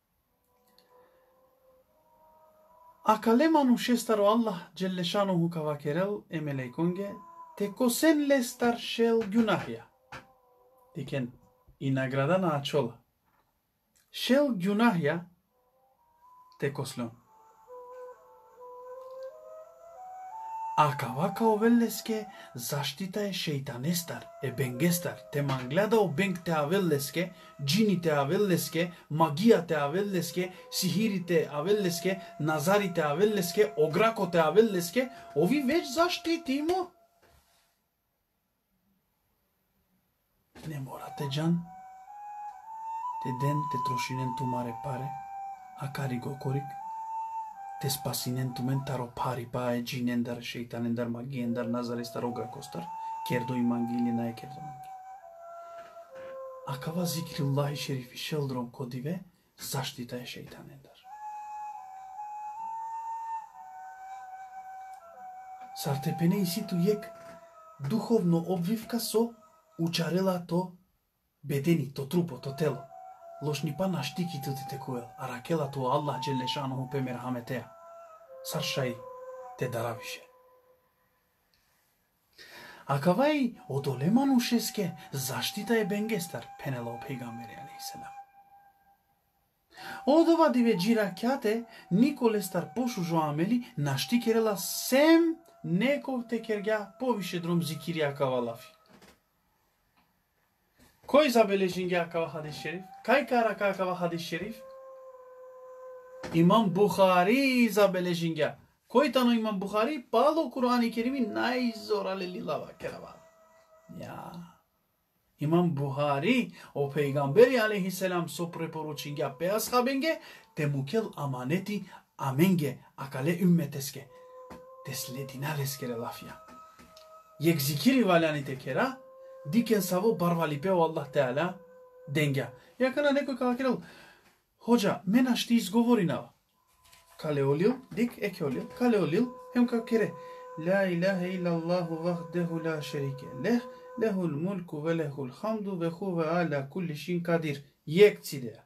Akalemanu šestaro Allah Jelle šanuhu kavakerel emelejkonge te kosen lestar shel günahya. Diken i nagradana açola. Shel günahya te koslon. Akavaka ovelleske zaštita je šeitanestar, e bengestar, te manglada o beng te avelleske, džini te avelleske, magija te avelleske, sihiri te avelleske, nazari te avelleske, ograko te avelleske, ovi već zaštitimo. Ne morate can, te den te trošinen tu mare pare, a karigo korik, te spasinen tu mentaro pari pa e džinendar, šeitanendar, magijendar, nazarestar, ograkostar, kerdo i mangilina e kerdo mangi. Akava zikrillahi šerifi šeldrom kodive, zaštita je šeitanendar. Sar tepene isitu jek duhovno obvivka so učarela to bedeni, to trupo, to telo. Lošni pa naštiki tu te kuel, a rakela tu Allah Jelle šanuhu pe merhametea. Sar šaj te daraviše. Akavaj odolemanu šeske zaštita je bengestar penela o peygamberi aleyhisselam. Odova dive džirakjate nikolestar pošužo ameli našti kerela sem nekov te kerga poviše drom zikiri akavalafi. Koji zabeležingi akava hadis šerif? Kaj karaka akava hadis šerif? İmam Bukhari zabeležingi. Koji tano İmam Bukhari? Palo Kur'an-ı Kerim'i najzorale lilava kerava. Ya. İmam Bukhari o peygamberi aleyhisselam so preporučingi pe ashabenge te mukel amaneti amenge akale ümmeteske. Tesle dinaleskere lafya. Yek zikiri valani tekera diken savo barvalipeo Allah Teala denga. Yakana neko kavakerel. Hoca mena šti izgovorinava. Kale olil, dik eke olil, kale olil, hem kakere. La ilahe illallahu vahdehu la şerike leh, lehul mulku ve lehul hamdu ve huve ala kulli šin kadir. Yek cidea.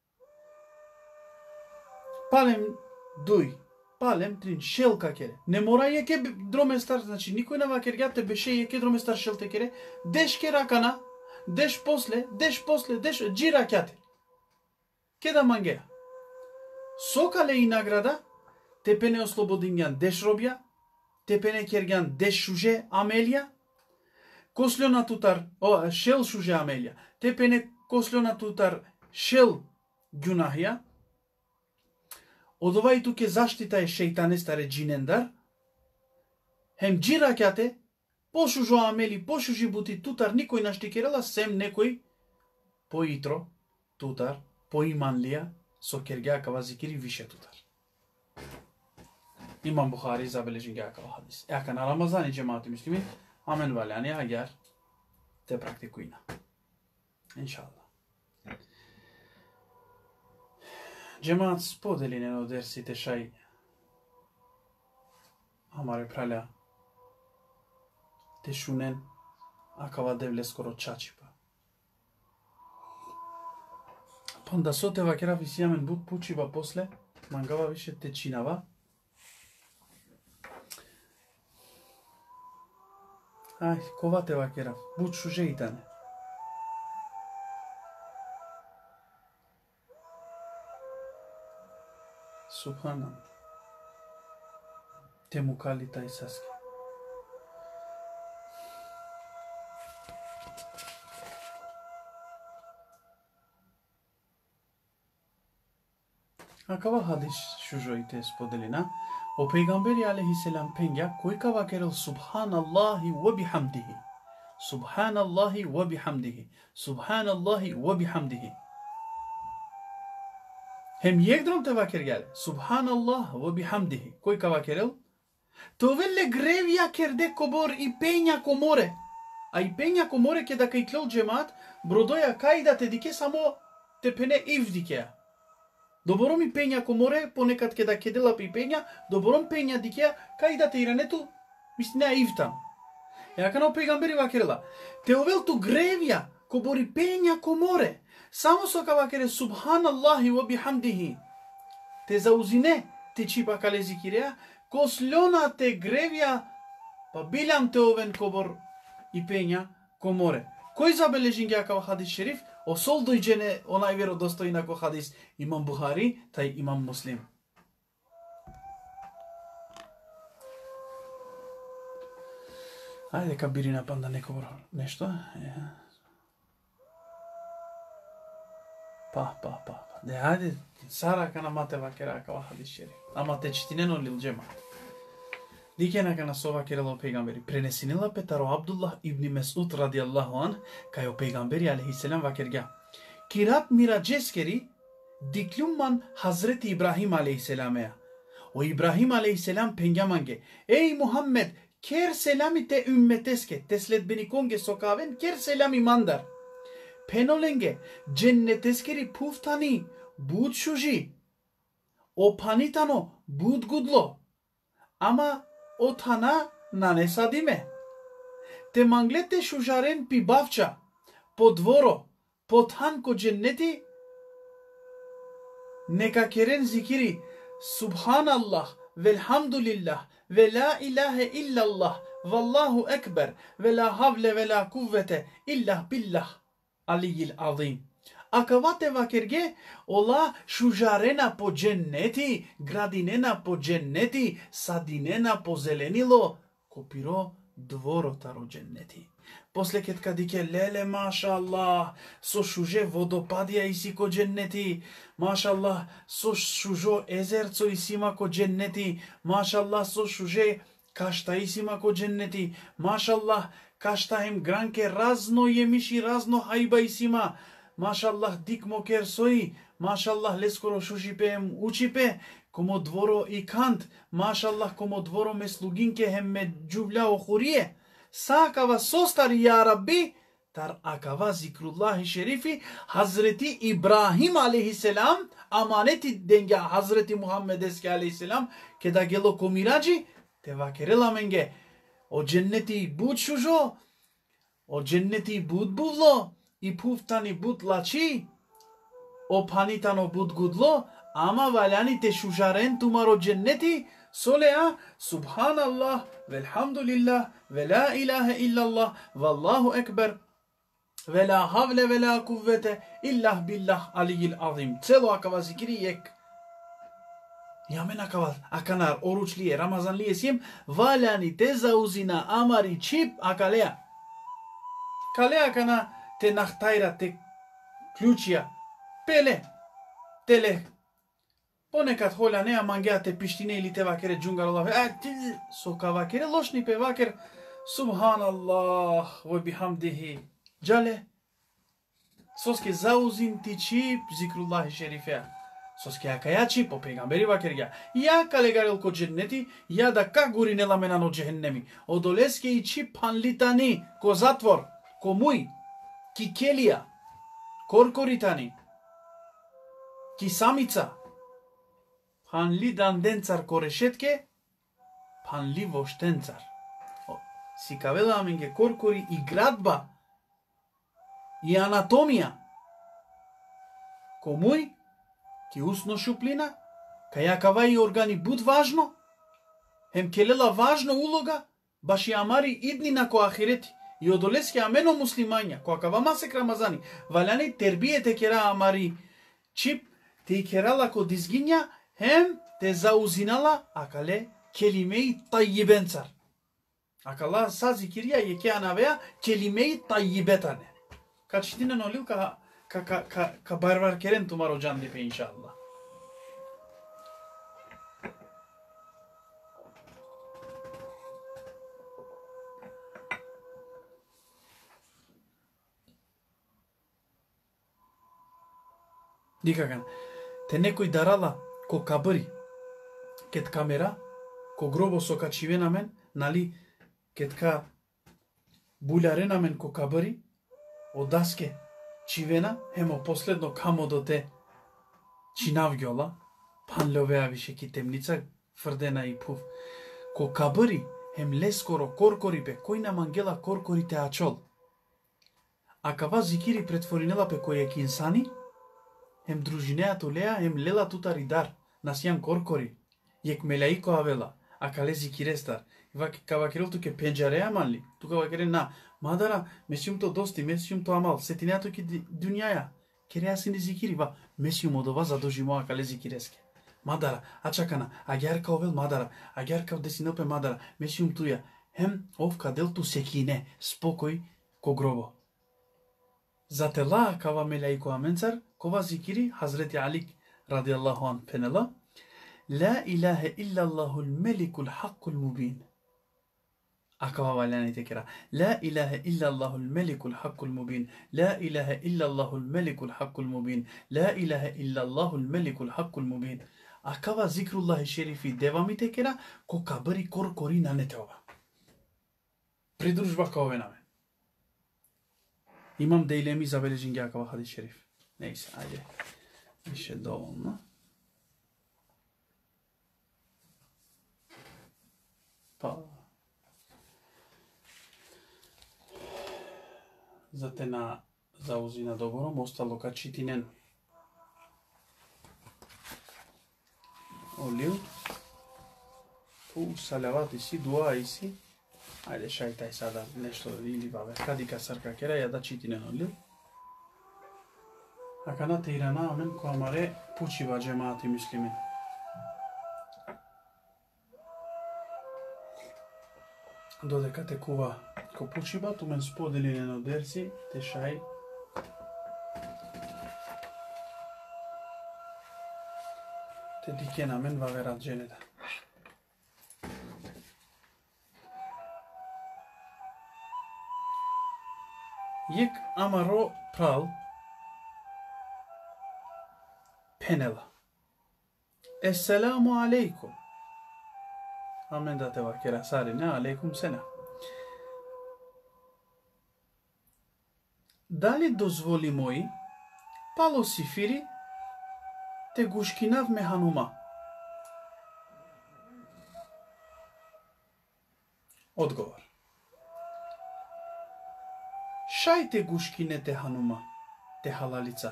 Palem duj, palem trin šel kakere. Ne mora jeke dromestar, znači nikoj nema kergate beše jeke dromestar šel tekere. Deš kerakana, deš posle, deš džirakate. Keda mangea. Sokale i nagrada, tepene oslobodingan deš robja, tepene kergan deš šuje amelja, koslona tutar, šel šuje amelja, tepene koslona tutar šel günahja, odovai tuke zaštita je šeitanestare džinendar, hem džirakate, pošužo ameli, pošuži buti tutar nikoj naštikerela, sem nekoj pojitro tutar, poimanlija, so kerga akava zikiri više tutar. İmam Bukhari zabelejin gâkava hadis. Yakana Ramazan-ı cemaati müslimi amen valyani agar te praktikujna. İnşallah. Cemaat spodeline o dersi te shaj amare prala te shunen akava devle skoro çaçipa. Panda sote vakera visiamen but pučiva posle, mangava više tečinava. Aj, kovate vakera, but šužejtane. Subhanan. Temukali taj saski. Akava hadis šužojte spodelina. O peygamberi aleyhisselam penga koykava kerel subhanallahi ve bihamdihi. Subhanallahi ve bihamdihi. Subhanallahi ve bihamdihi. Hem yekdrom te vaker gel. Subhanallah ve bihamdihi. Koykava kerel. Tovelle grevia kerde kobor i penja komore. A i penja komore ke da kajtlol džemat, brodoja kajda te dike samo te pene ivdikea. Добором и пења коморе, понекад ке да кедела пи пења, добором пења дикеа, кај да те иранету, мислина ивтам. Јакано пегамбери вакерела, те овелту гревја, ко бори пења коморе, само со кавакере субханаллахи ва бихамдихи, те заузине, те чипа кале зикиреа, ко слона те гревја, па билам те овен кобор и пења коморе. Кој забележин ги акава хадис шериф? Осол дојđene онај веродостојна ко хадис имам Бухари, тај имам Муслим. Ајде ка бири напанда неко нешто. Па. Ајде, сара ка намате вакера кава хадис шериф. Ама те читинено лил джема. Дикена кана сова керело пейгамбери. Пренесинила Петаро Абдуллах ибн Месуд радиаллаху ан, кај о пейгамбери алейхиселам вакерга. Кират мира джескери, диклумман Хазрети Ибрахим алейхиселамея. O İbrahim aleyhisselam pengamange. Ey Muhammed, ker selami te ümmeteske. Teslet beni konge sokaven, ker selami mandar. Penolenge, cenneteskeri puftani, bud şuji. O panitano, bud gudlo. Ama o tana nanesadime. Te manglete šužaren pi bavča, po dvoro, po tanko cenneti, neka keren zikiri, subhanallah, velhamdulillah, ve la ilahe illallah, vallahu ekber, ve la havle ve la kuvvete, illah billah, aliyyil azim. Akavate vakerge, ola šužarena po cenneti, gradinena po cenneti, sadinena po zelenilo, kopiro dvorotaro cenneti. Posle ketka dike lele mašallah, so šuže vodopadija isi ko cenneti, mašallah, so šužo ezerco isima ko cenneti, mašallah, so šuže kašta isima ko cenneti, mašallah, kašta hem granke razno jemiši, razno hajba isima, mašallah, dik moker soji, mašallah, leskoro šušipem učipe, komo dvoro i kant, mašallah, komo dvoro me sluginke hem me džuvlja ohurije. Sakava sostari ya Rabbi, tar akava zikrullahi şerifi, Hazreti İbrahim aleyhisselam, amaneti denge Hazreti Muhammed eski aleyhisselam, keda gelo komiraci, te vakerela menge, o cenneti bud šužo, o cenneti bud buvlo, i puftani bud lači, o panitano bud gudlo, ama valjani te šužaren tumaro cenneti, solea, subhanallah, velhamdulillah, ve la ilahe illallah, vallahu ekber, ve la havle ve la kuvvete, illah billah aliyyil azim. Celo akava zikiri yek. Jamen akava, akanar, oruçliye, Ramazanliye sim, valjani te zauzina amari čip akalea. Kalea kana te nahtajra, te ključija, pele, tele, ponekad holja nea mangea te pištine ili te vakere džungarolave, soka vakere lošni pe vaker, subhanallah, ve bihamdihi, džale, soske zauzin ti čip zikrullahi šerifea, Soske akayachi po pejgamberi vakerga. Ya kalegarel ko cenneti ya da ka gurinela menan o cehennemi. O doleske içi panlitani ko zatvor, ko muy, ki kelija, korkoritani, ki samica. Panli dandencar ko rešetke, panli voštencar. Si kavela amenge korkori i gradba, i anatomija, ko muy, ki usno šuplina, kajakava i organi bud važno, hem kelela važno uloga, baš i amari idnina ko ahireti, i odoleski ameno muslimanja, ko akava masek ramazani, valjani terbiye te kera amari čip, te kerala ko dizginja, hem te zauzinala akale kelime-i tayyibencar. Akala sa zikirja je ke anavea kelime-i tayyibetane. Kaçtinen olil ka barbar keren tumaro can dipe inşallah. Dikagan, te nekoj darala ko kabri, ket kamera, ko grobo so kačivena men, nali, ket ka buljarena men ko kabri, o daske čivena, hemo posledno kamo do te činavgjola, pan lovea više ki temnica, frdena i puf, ko kabri, hem leskoro korkoripe, koj nam angela korkorite achol. Akava zikiri pretvorinela pe koje ki insani, hem družinea tulea, hem lela tutaridar, nasjan korkori, jek melaiko avela, akale zikirestar. Kava kerel tuke pencerea manli, tu kava kere na, madara, mesium to dosti, mesium to amal, setinea tuke dünyaya, kerea sini zikiri, va, mesium odova zadožimo akale zikireske. Madara, açakana, ager ka ovel madara, ager ka desinope madara, mesium tuja, hem ovka del tu sekine, spokoj ko grobo. Zatela kava melaiko amencar, kova zikiri Hazreti Ali radıyallahu anh penela. La ilahe illallahul melikul hakkul mubin. Akava valyani tekera. La ilahe illallahul melikul hakkul mubin. La ilahe illallahul melikul hakkul mubin. La ilahe illallahul melikul hakkul mubin. Akava zikrullahi šerifi devami tekera, ko kabari korkori naneteva. Pridružba kao vename. İmam Deylemi zabeležingi akava hadis şerif. Neyse, ajde. Više dovoljno. Pa. Zate na zauzina dogorom, ostalo ka čitinen. Olil. Tu salavat isi, dua isi. Ajde, šajtaj sada nešto ili bave. Kadika sarka kera, ja da čitinen olil. Akana teirana amen ko amare pučiva cemaati müslimin. Dodeka te kuva ko pučiva, tu men spodeljeno dersi, te šaj. Te dikena men vaverat ceneda. Yek amaro pral penela. Esselamu aleykum. Amen da te vakera sarine aleykum sena. Da li dozvolimo i palo sifiri te guškinav mehanuma? Odgovor. Šaj te guškine te hanuma, te halalica.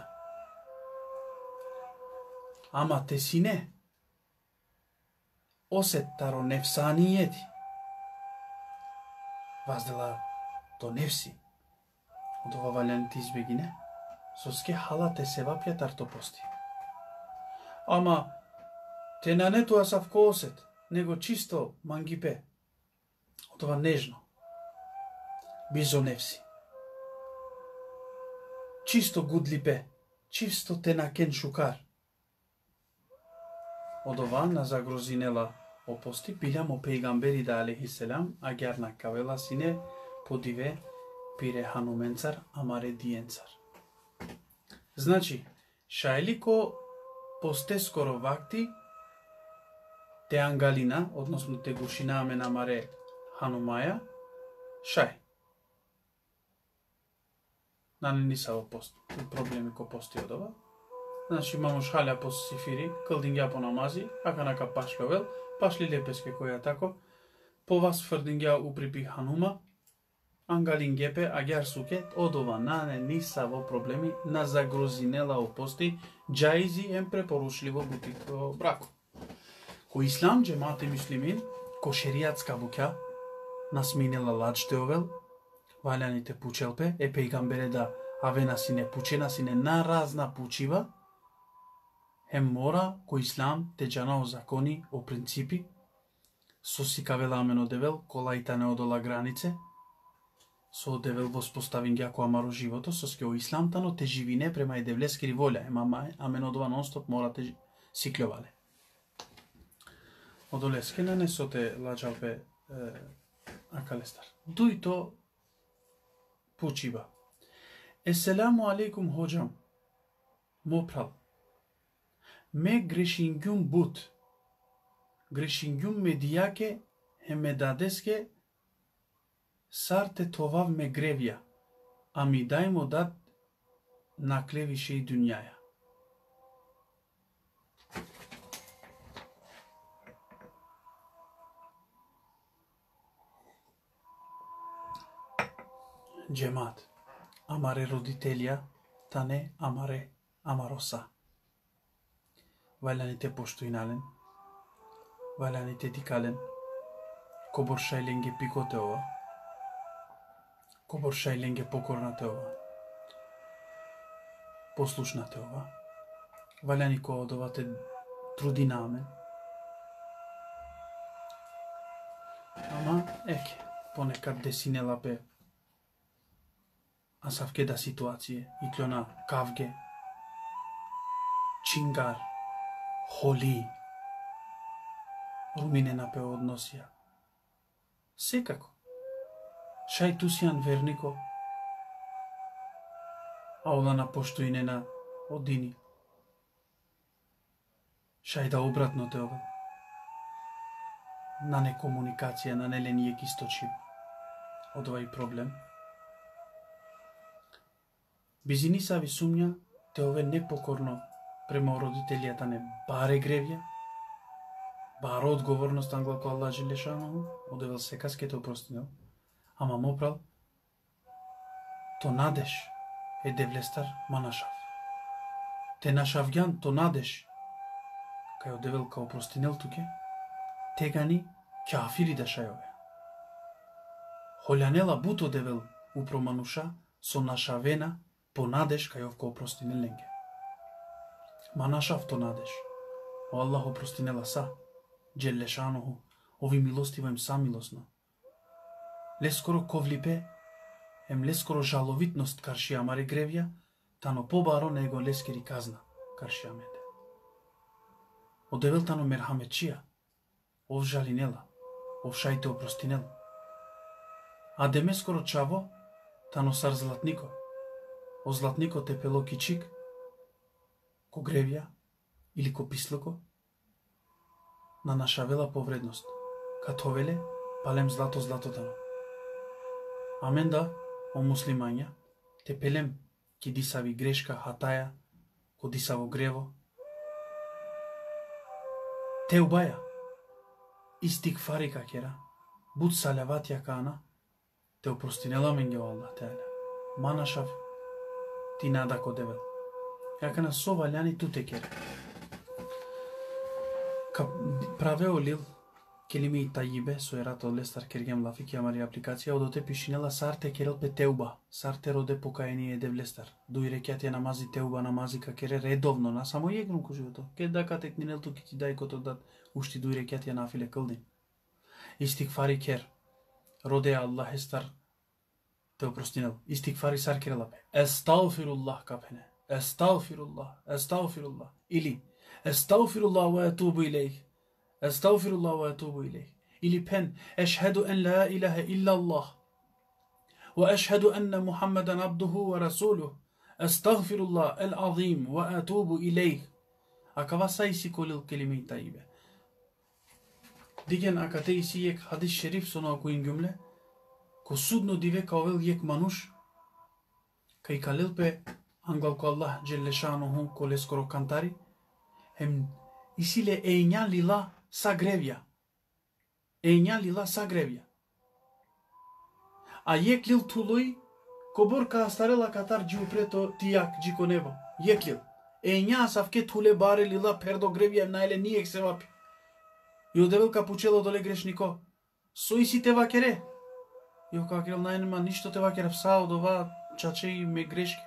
Ama te sine osettaro nefsaniyeti. Vazdela to nefsi. Odova valjani izbjegine. Soske hala te sevap yatar to posti. Ama te na ne to asavko oset, nego čisto mangipe. Odova nežno. Bizo nefsi. Čisto gudlipe. Čisto te na ken šukar. Odova na zagrozinela oposti piljamo peygamberi da aleyhisselam ager na kavela sine podive pire hanumencar amare dijencar. Znači, šajliko посте скоро вакти, те ангалина, односно те гушинаме намаре ханумаја, шај. Нане ниса во пост. Проблеми ко пости од ова. Значи имамо шхаля по сифири, кылдингја по намази, аканака пашловел, пашли лепеске која тако, по вас фрдингја уприпи ханума, ангалингепе, агјар суке, од ова нане ниса во проблеми, на загрозинела о пости, джаизи ем препорушливо бутико брако. Ко ислам, джемате муслимин, ко шеријатска букја, насминела ладжтеовел, валяните пучелпе, е пејгамбере да авена сине пучена сине на разна пучива, хем мора ко ислам те джанао закони о принципи, со сикавела амено девел, колајта не одола границе, со девел воспоставингја ко амаро живото, со ске о ислам тано те живине према и девлескери волја, ема амено дова нонстоп мора те сиклјовале. Одолеске на не со те ладжалпе акалестар. Дуито пучива. Еселаму алейкум ходжам. Мопрал. Ме грешингюм бут. Грешингюм медијаке хемедадеске сарте товав ме гревја. А ми дајмо дат наклевише и дунјаја. Джемат. Амаре родителја, тане амаре амароса. Вајланите поштоинален, вајланите дикален, коборшајленге пикоте ова, коборшајленге покорнате ова, послушнате ова, вајлани ко одовате трудинаме. Ама, еке, понекад десинелапе асавке да ситуације, итлона кавге, чингар, холи, руминена пе односија. Секако. Шај тусијан вернико, а олана поштоинена одини. Шај да обратно те ова. На некомуникација, на неленијек источи од овај проблем. Бизиниса ви сумња те ове непокорно према родителјата не баре гревја, баре одговорност англако Аллах Желешану, одевел секас ке те опростинел, ама мопрал, то надеш е девлестар манашав. Те нашавјан то надеш, кај одевел ка опростинел туке, тегани кафири да шајове. Холјанела бут одевел упромануша со нашавена понадеш кај овко опростинел ленге. Манашав то надеш. О Аллах опростинела са, Джелешануху, ови милостиво им са милосно. Лескоро ковлипе, ем лескоро жаловитност карши амаре гревја, тано побаро него лескери казна карши амете. Одевел тано мерхаметчија, ов жалинела, ов шајте опростинел. А демескоро чаво, тано сар златнико, о златнико те пело кичик, ко гревја или ко пислоко, на нашавела повредност, катовеле палем злато златотано. Амен да, о муслимања, те пелем ки дисави грешка хатаја, ко дисаво грево. Те убаја, истикфари какера, буд салават јакана, те опростинела менге Аллах Теала. Манашав, ти надако девел. Јакана со ваљани тутекер. Правео лил келими и тајибе со ерато лестар кергем лафики амари апликација одоте пишинела сарте керел пе теуба. Сарте роде покајни еде влестар. Дуи рекјати намази теуба намази какере редовно на само јегрун ко живото. Ке дака текнинел туки ти дај кото дат ушти дуи рекјати нафиле кылдин. Истикфари кер. Роде Аллах естар те опростинел. Истикфари сар керелапе. Естауфируллах капене. Естауфируллах. Естауфируллах. Или Estağfirullah ve etubu ileyh. Estağfirullah ve etubu ileyh. Ili pen eşhedü en la ilahe illallah ve eşhedü enne Muhammeden abduhu ve resuluh. Estağfirullah el azim ve etubu ileyh. Акава са иси колил келime таибе. Диген акате иси ек хадис шериф соно ако ингюмле, ко судно диве кавел ек мануш, кай калил пе ангал ко Allah Jelle Shanuhu kole skoro kantari, hem isile eña lila sagrevia. Eña lila sagrevia. A ек lil tului, cobor ca starela catar giupreto tiac gico nebo. Ек lil. Eña savke tule bare lila perdo grevia naile ni eksevapi. Eu devil capucelo dole grešnico. Soi si te va kere. Eu ca крил најнема ништо те ва кера всао дова чаче и ме грешки.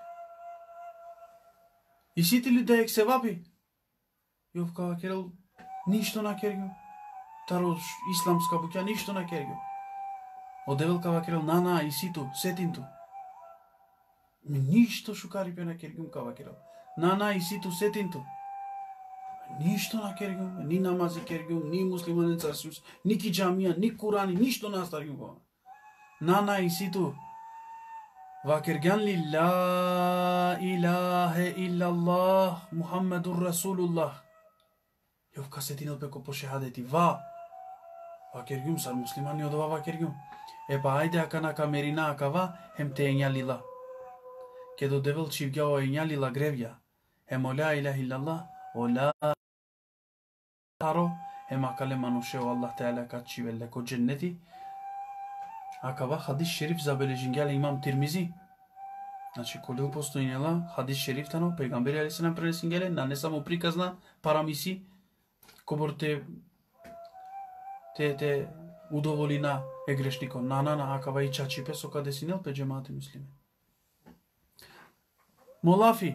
И сите ли да ексевапи? Eu ca крил ништо на кергю. Таро исламска буќа ништо на кергю. O devil ca крил нана и ситу сетинту. Ништо шукари пе на кергюм ca крил. Нана и ситу сетинту. Ништо на кергюм, ни намази кергюм, ни муслиманен царсюс, ни ки джамија, ни курани, ништо на старјум. Нана и ситу. Вакерган ли ла илахе иллаллах Мухаммедур Расулуллах. Јов касетинел пеко по шехадети. Вакергюм сар муслимани одова вакергюм. Епа ајде ака на камерина акава хем те ења лила. Кедо девел чивгјао ења лила гревја. Хем оля илахе иллаллах, оля таро хем акале манушео Аллах Теала качивелле ко дженнети. Акава хадис шериф забележингјале имам Тирмизи. Значи, колил постојнела хадис шериф тано, пегамбери алейхиссалам пренесингеле, на не само приказна, парамиси, кобор те удоволина е грешникон. На акава и чачи пе со каде синел пе джемати муслими. Молафи,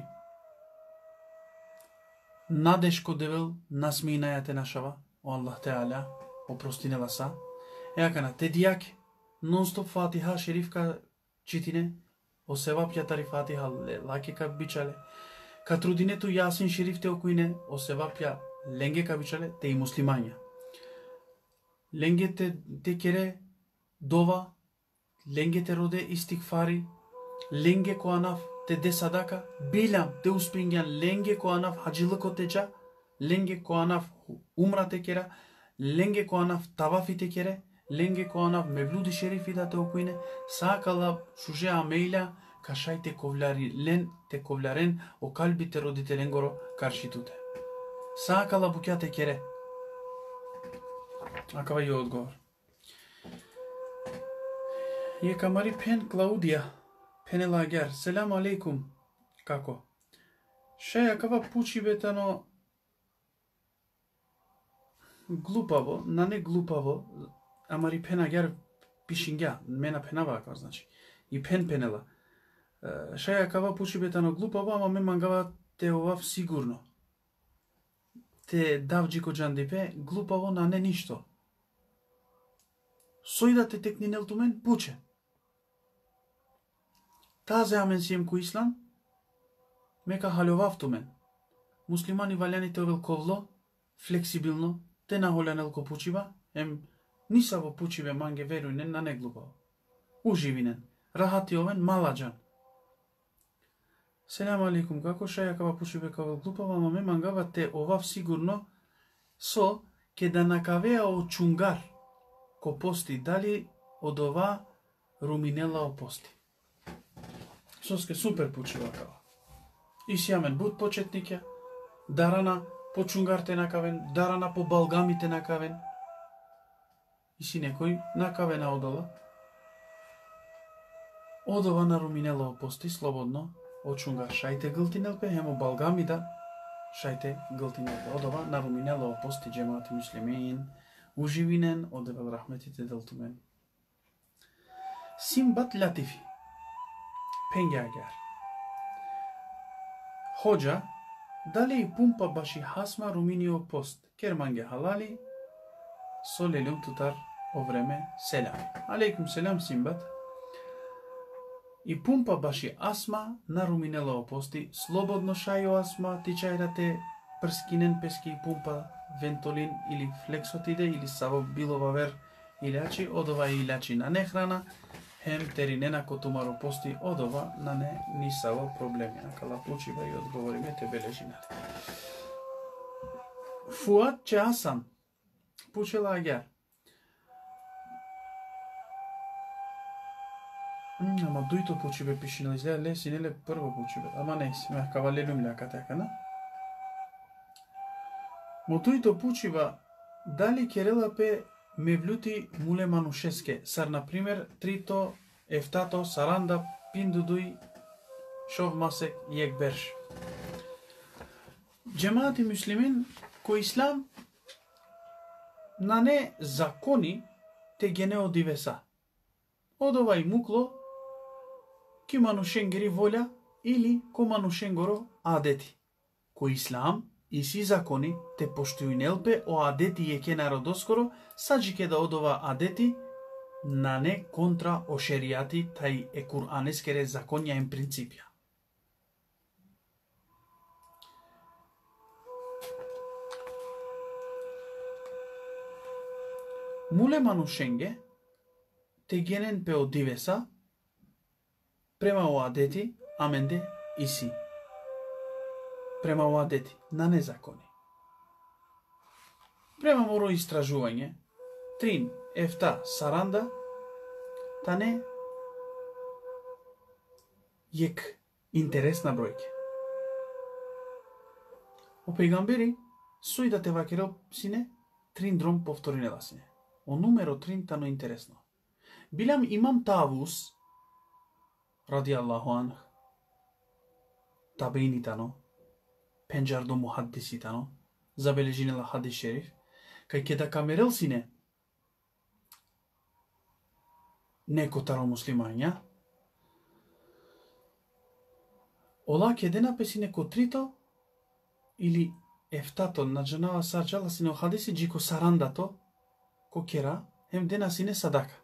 надешко девел насминајате нашава, о Аллах Теала, опростинела са, екана те дијаке, non-stop Fatiha шерифка читине, o sevap yatari Fatiha lake ka bichale. Ka trudinetу Yasin шериф те окуине, o sevap ya lenge ka bichale te и муслимања. Lenge te kere dova, lenge te rode istikfari, lenge ko anaf te de sadaka, bilam te uspingjan lenge ko anaf hajılıko te ca, lenge ko anaf umra te kera, lenge ko anaf tavafi te kere, lenge ko anaf mevludi şerifi da te okuyne, sakala şuje ameyla kaşay te kovlaren o kalbi te roditelen goro karşitute. Sakala bukja te kere. Akava je odgovor. Je kamari pen Klaudija, penelager, selam alejkum. Kako? Šaj akava puči betano glupavo, na ne glupavo, amari penager pishingja, mena penava akva znači. I penela. Šaj akava puči betano glupavo, ama me mangava te ovav sigurno. Te davđiko džandipe, glupavo na ne ništo. Sojda te tekni neltumen, puče. Taze amen siem ku islam, meka haljovav tumen. Muslimani valjani te ovel kovlo, fleksibilno, te naholjanel ko pučiva, nisavo pučive mange verujnen na ne glupavo. Uživinen, rahati oven malađan. Selam alaikum, kako šajakava pučive kao glupava, ma me mangava te ovav sigurno so ke da nakavea o čungar ko posti, dali od ova ruminela o posti. Soske super pučiva kava. I sjamen bud početnike, darana po čungar te nakaven, darana po balgami te nakaven. I si nekoj nakavena odova na ruminela o posti, slobodno, očungar šajte gълтинелпе, hemo balgami da šajte gълтинелпе. Odova na ruminela o posti džemati muslimin, uživinen, odevel rahmetite deltumen. Simbat Latifi, pengagar. Hoca, dali pumpa bashi hasma ruminio post, kermange halali, solelum tutar o vreme selam. Alejkum selam Simbat. I pumpa bashi asma na ruminela o posti, slobodno šajo asma, ti čajrate prskinen peski pumpa ventolin ili flexotide ili savo bilova ver ilači, odova ilači na nehrana, hem terinena kotumaro posti, odova na ne ni savo problemi. Akala pučiva i odgovori me te beležinale. Fuat Hasan. Puçela ager. Ama duito puçibe pişinil izlerle sinirle pırvo puçibe. Ama neyse. Meh kavallerim lakatakana. Motuito puçiva dali kerela pe mevluti mule manušeske. Sar na primer trito, eftato, saranda, pindudui, şov masek yek berş. Cemaati Müslimin ko İslam nane zakoni te geneo divesa. Odovai muklo ki manušengeri volja ili ko manušengoro adeti. Ko İslam isi zakoni te poštuju nelpe o adeti jeke narodoskoro sađike da odova adeti nane kontra o šerijati taj e kuraneskere zakonja en principia. Mule manušenge te genen pe o divesa prema o adeti amende isi. Prema o adeti, na nezakoni. Prema moro istražuvanje, trin, efta, saranda, tane jek interesna brojke. O pejgamberi sui da te vakero sine trin drom povtorinela sine. O numero trin tano interesno. Bilam Imam Tavus, radijallahu anh, tabeini tano, penjardo muhaddisi tano, zabeležinela hadis šerif, kaj kada kamerel sine neko taro muslimanja, ola kedena pe sine ko trito ili eftato nađanava sarđala sine o hadisi džiko sarandato ko kera hem dena sine sadaka.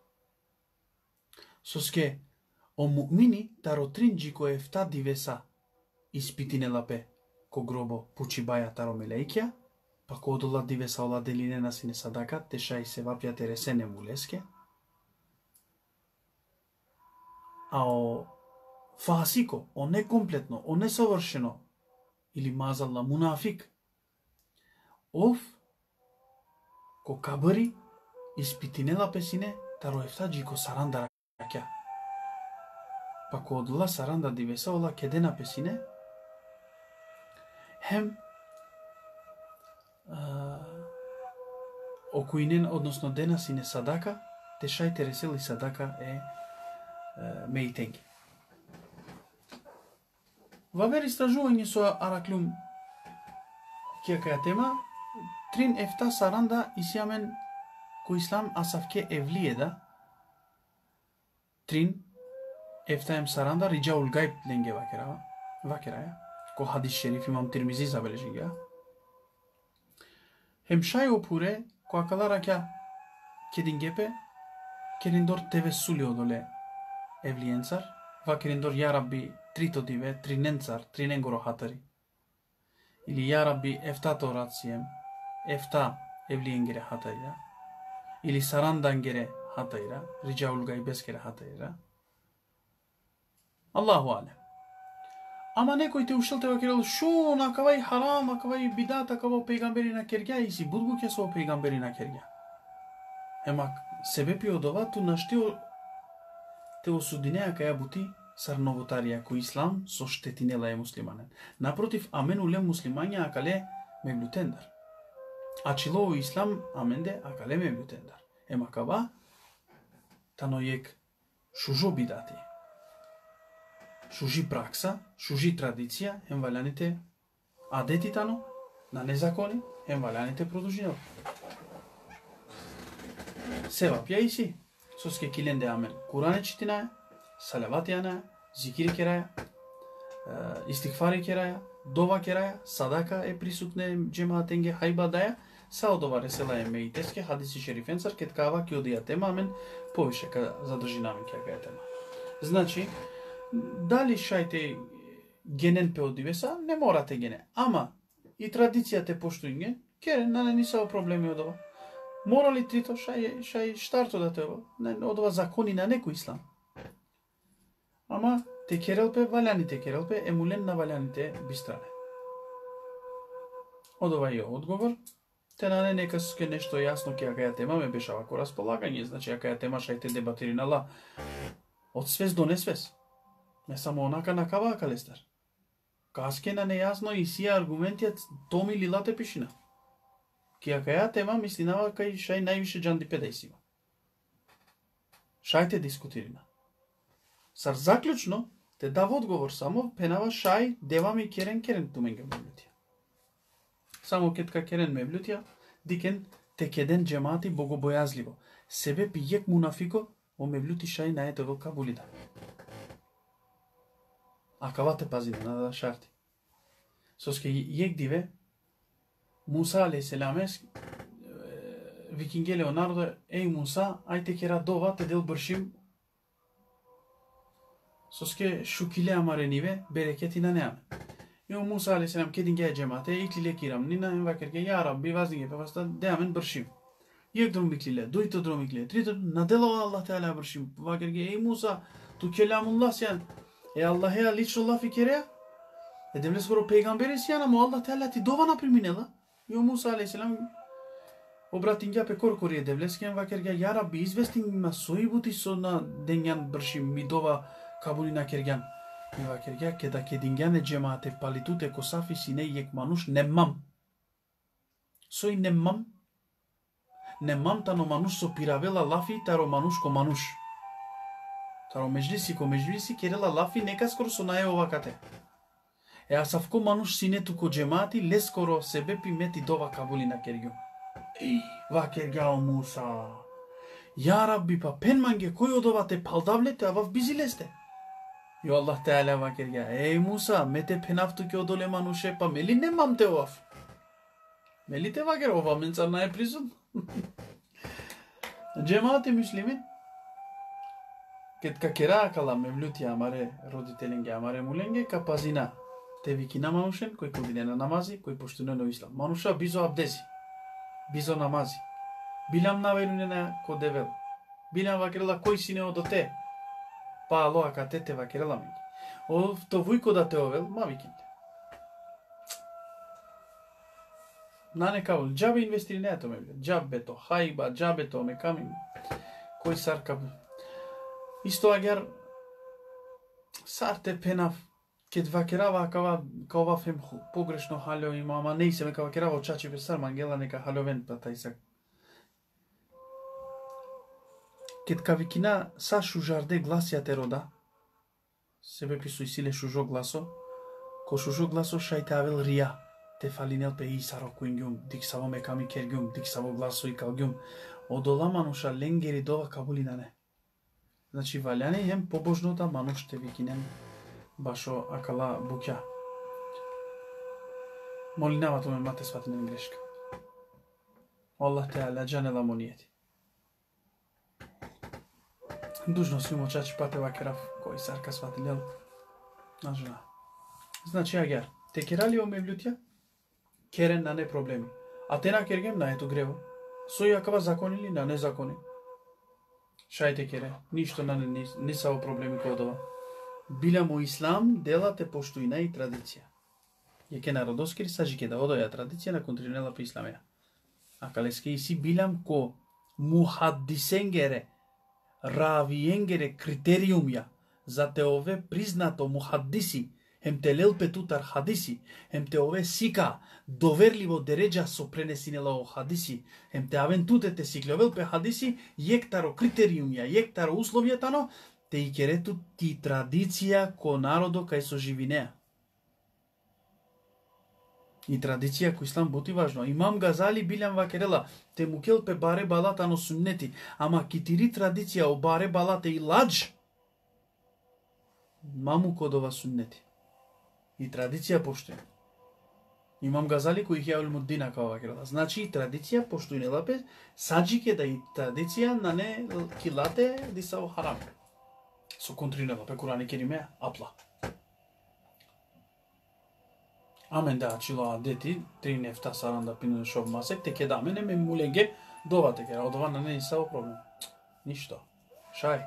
Soske o mu'mini taro trin džiko efta divesa ispitinela pe ko grobo puči baja taro melejkja, pa ko odola divesa ola delinena sine sadaka, te šaj se vapja teresene muleske. A o fasiko, o nekompletno, o nesavršeno, ili mazalla munafik, of ko kabari ispitinela pe sine taro efta džiko saranda rakja. Pa ko odola saranda divesa ola kedena pe sine, hem okuinen, odnosno dena sine sadaka, te šaj tereseli sadaka meitengi. Vaver istražuvanje so araklum kjekaja tema, trin efta saranda isjamen ko islam asafke evliyeda, trin efta em saranda ricaul gayb lenge vakeraya, ko hadis şerif imam Tirmizi zabeleşinga. Hem şay opure ko akalara kya kedingepe kerindor tevessuli odole evliyensar, va kerindor ya Rabbi trito dive trinensar, trinengoro hatari. Ili ya Rabbi efta toratsiyem, efta evliyengere hatayra. Ili sarandangere hatayra, ricaul gaybeskere hatayra. Allahu alem. Ama nekoj te ushëlte vakerel shun, akavaj haram, akavaj bidat, akava pejgamberi na kerja, isi budgu keso pejgamberi na kerja. Ema sebepi odova tu naštio te osudinea kaja buti sar novotarija ko islam so štetinela je muslimanen. Naprotiv, amen ulem muslimanja akale mevlutendar. Açilo u islam amende akale mevlutendar. Ema kava tano yek šužo bidati. Šuži praksa, šuži tradicija, hem valjanite adeti tano, na nezakoni, hem valjanite produžinel. Sevap ya isi, soske kilende amen. Kur'an çitinaya, salavat yana, zikir keraya, istighfari keraya, dova keraya, sadaka prisutne cemaatenge haybadaya, sao dova resela je mejiteske, hadisi šerifensar, ketkava ki odija tema, amen, poviše kada zadrži namen kjaka je tema. Znači, da li šajte genen pe odivesa, ne morate gene. Ama i tradicija te poštujnje, kere nane nisao problemi od ova. Morali trito šaj štarto da te od ova zakoni na neku islam. Ama te kerelpe, valjani te kerelpe, emulen na valjani te bistrane. Од ова е одговор. Те на не нека ке нешто јасно ке ја тема ме беше вако располагање, значи ја тема шајте дебатиринала од свес до несвес. Не само онака на кава калестар. Каске на нејасно и сија аргументијат томи лилате пишина. Ке ја тема мислинава кај шај највише џанди педајсива. Шајте дискутирина. Сар заклучно те дава одговор само пенава шај девами керен туменге мевлутија. Само кетка керен мевлутија, дикен те кеден джемати богобојазливо. Себе пијек мунафико о мевлути шај наете во Кабулида. А кавате пазиде на шарти. Соске јек диве Муса алейхиселамес викинге Леонардо еј Муса ајте кера дова те дел бршим соске шукиле амарениве берекети на неаме. Ио Муса алейхиселам кединге джемате иклиле кирам нина вакерге ја рабби ваздиге певаста деамен бршим. Јек друм биклиле, дуито друм биклиле, трито надело Аллах теала бршим. Вакерге еј Муса ту келамуллах сјан. Аллах е лично лафи кереа. Девле скоро пейгамбери сјана му Аллах теала ти дова наприминела. Ио Муса алейхиселам обратинѓа пе коркори девлескен вакерге ја рабби известин ма сојбути со на денјан бршим ми дова Кабулина кергјан. И вакерге кеда кедингјане джемаате палитуте косафи сине јек мануш немам. Сој немам. Немам тано мануш со пиравела лафи таро мануш ко мануш. Таро меджлиси ко меджлиси керела лафи нека скоро со наје овакате. А савко мануш синету ко джемати ле скоро себе пимети дова Кабулина кергју. Вакергјао Муса. Ја рабби па пенманге кој од овате палдавлете а вав бизилесте. Јо Аллах теала вакергја. Еј Муса, мете пенавту ке одоле мануше па мели немам те овав. Мели те вакер ова менца нај присут. Джемати муслимин. Кет какера кала мевлути амаре родителинге амаре муленге капазина. Те викина манушен кој кодине на намази, кој поштуне на ислам. Мануша бизо абдези. Бизо намази. Билам наверуне на кодевел. Билам вакерела кој сине одо те. Па ало акате те вакерела ми. Ов то вујко да те овел, ма викинте. На некавол, џабе инвестири не ето мевле. Џабе то хајба, џабе то меками. Кој сарка. Исто агер сарте пенав кед вакерава кава фем погрешно халјо има, ама не се мека вакерава очачи без сар мангела нека халјовен па тај сак. Кед кавикина са шужарде гласијате рода, себе пису и силе шужо гласо, ко шужо гласо шајтавел рија, те фалинел пе исаро куингјум, диксаво меками кергјум, диксаво гласо и калгјум, одола мануша ленгери дова Кабулина не. Значи ваљане хем побожнота мануш те викинен башо акала буќа. Молинава томе мате сватинен грешка. Аллах теала џанела монијети. Дужно си мочачи пате вакерав кој сарка сватилел на жена. Значи агер, те керали о мевлутја, керен на не проблеми. А те на кергем на ето грево. Сој акава закони на незакони. Шајте кере, ништо на не са о проблеми кодова. Билам о ислам, делате поштуина и традиција. Јеке народоскери сажике да одоја традиција на контринела по исламеја. А калески и си билам ко мухаддисенгере, равиенгере критериумја за те ове признато мухаддиси, хем те лелпе тутар хадиси, хем те ове сика доверливо дереджа со пренесинела о хадиси, хем те авен тутете сиклевел пе хадиси, јектаро критериумја, јектаро условијатано, те и керету ти традиција ко народо кај со живинеа. И традиција кој ислам бути важно. Имам Газали билам вакерела, те мукел пе баре балата но суннети, ама китири традиција о баре балата и ладж, маму кодова суннети. И традиција поштои. Имам Газали кој ја улмуддина као вакерела. Значи и традиција поштои не лапе, саджике да и традиција на не килате дисао харам. Со контринела пе Курани кериме апла. Амен да ачило дети, три нефта саранда пинуне шов масек, те кеда мене ме муленге, дова те кера, одова на не и сао проблем. Ништо. Шај.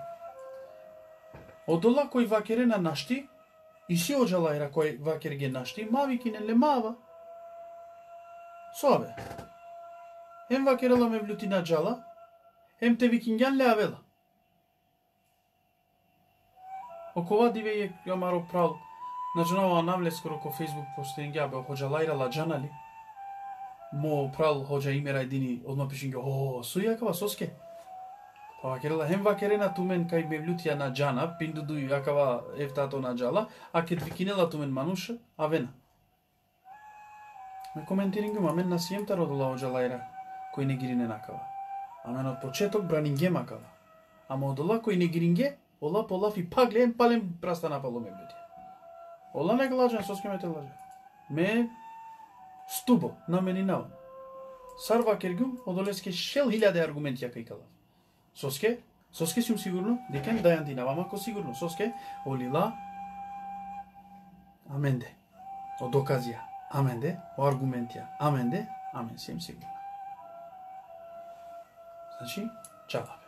Одола кој вакере на нашти, и си оджалајра кој вакер ге нашти, мави кинен ле мава. Soabe. Hem vakerela mevlutina cala, hem tevikingen le avela. Okova dive ya maro pral. Nađunao anavle skoro ko Facebook postinga be hođa lajra la džanali. Mo pral hođa imera jedini odmah pišinga. Sujakava soske. Pa vakerela hem vakerena tumen kaj mevlutija na džana, pindudu jakava eftato na džala, a ket vikinela tumen manuša, avena. Me коментирингум, амен на сиемта родила оджа лајра, кој не гирине накава. Амен од почеток бранинге макава. Ама одола кој не гиринге, ола полаф и паглен палем праста напало ме беди. Ола не глажен, соске ме те лаже. Ме стубо, на мени наван. Сарва кергум, одолеске шел хиляде аргументи јака икала. Соске сум сигурно, декен дајан дина, вамако сигурно, соске, олила, аменде, о доказија. Аменде, o argumentia. Amende, amen, sem sigurno. Znači, džalape.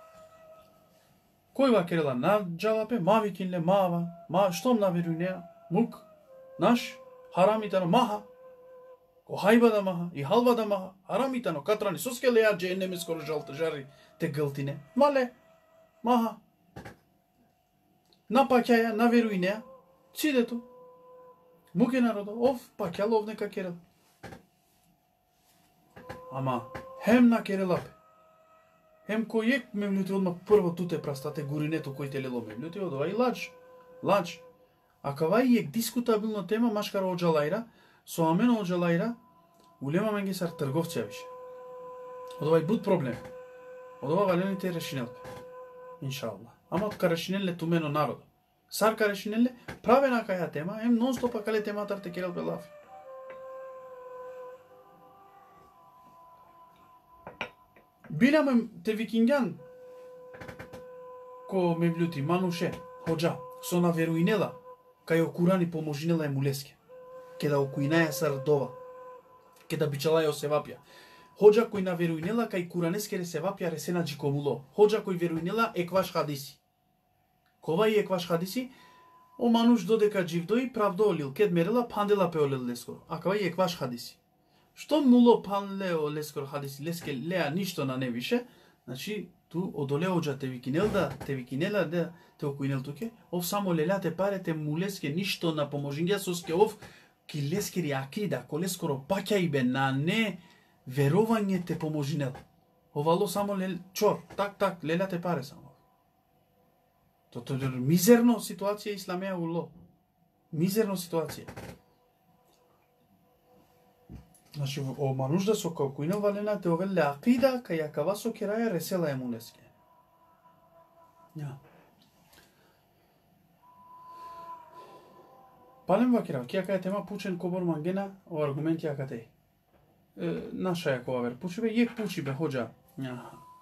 Koji vakerela na džalape? Mavikinle, mava, štom navirujneja, muk, naš, haramitano, maha. Ko haybada maha, i halvada maha, haramitano, katrani, soskele ja, cehenneme skoro žari te gıltine. Male, maha. Napakjaya, navirujneja, cidetu. Muke naroda, pa kjalo neka kerel. Ама, хем на керелапе. Хем кој ек мевлюти одма прво туте прастате гуринето кој те лело мевлюти, одова и лач. А кава и ек дискутабилно тема машкара оджалајра, со амено оджалајра, улема менге сар трговци више. Одова и буд проблем. Одова валените решинелпе. Иншалла. Ама од карешинеле тумено народа. Сар карешинеле, праве на каја тема, ем нон-стопа кале тематар те керел белафи. Биламе те викинган, ко мевлюти, мануше, ходжа, со на веруинела, кај окурани поможинела емулеске. Кеда окуинаја сардова, кеда бичалаја осевапја. Ходжа кој на веруинела, кај куранескере севапја ресена джикомуло. Ходжа кој веруинела екваш хадиси. Кова и екваш хадиси, о мануш додека дживдои правдо олил, кед мерела пандела пеолел лескоро. А кава и екваш хадиси. Што муло панлео лескоро хадиси, леске леа ништо на не више, значи ту одоле оджа те викинела да те окуинел туке, ов само леля те паре те мулеске ништо на поможингја соске ов ки лескери акида, ко лескоро паќа ибе на не верување те поможинел. Овало само чор, так, леля те паре само. Toto je mizerno situacija islamea ullo. Mizerno situacija. Znači, o manužda so kao kujna valena te ovelle aqida ka jakava so kiraja resela emuneske. Ja. Palem vakira, kia ka tema pučen kobor mangena o argumenti akate. Naša jakova ver. Pučibe, jek pučibe, hođa. Ja.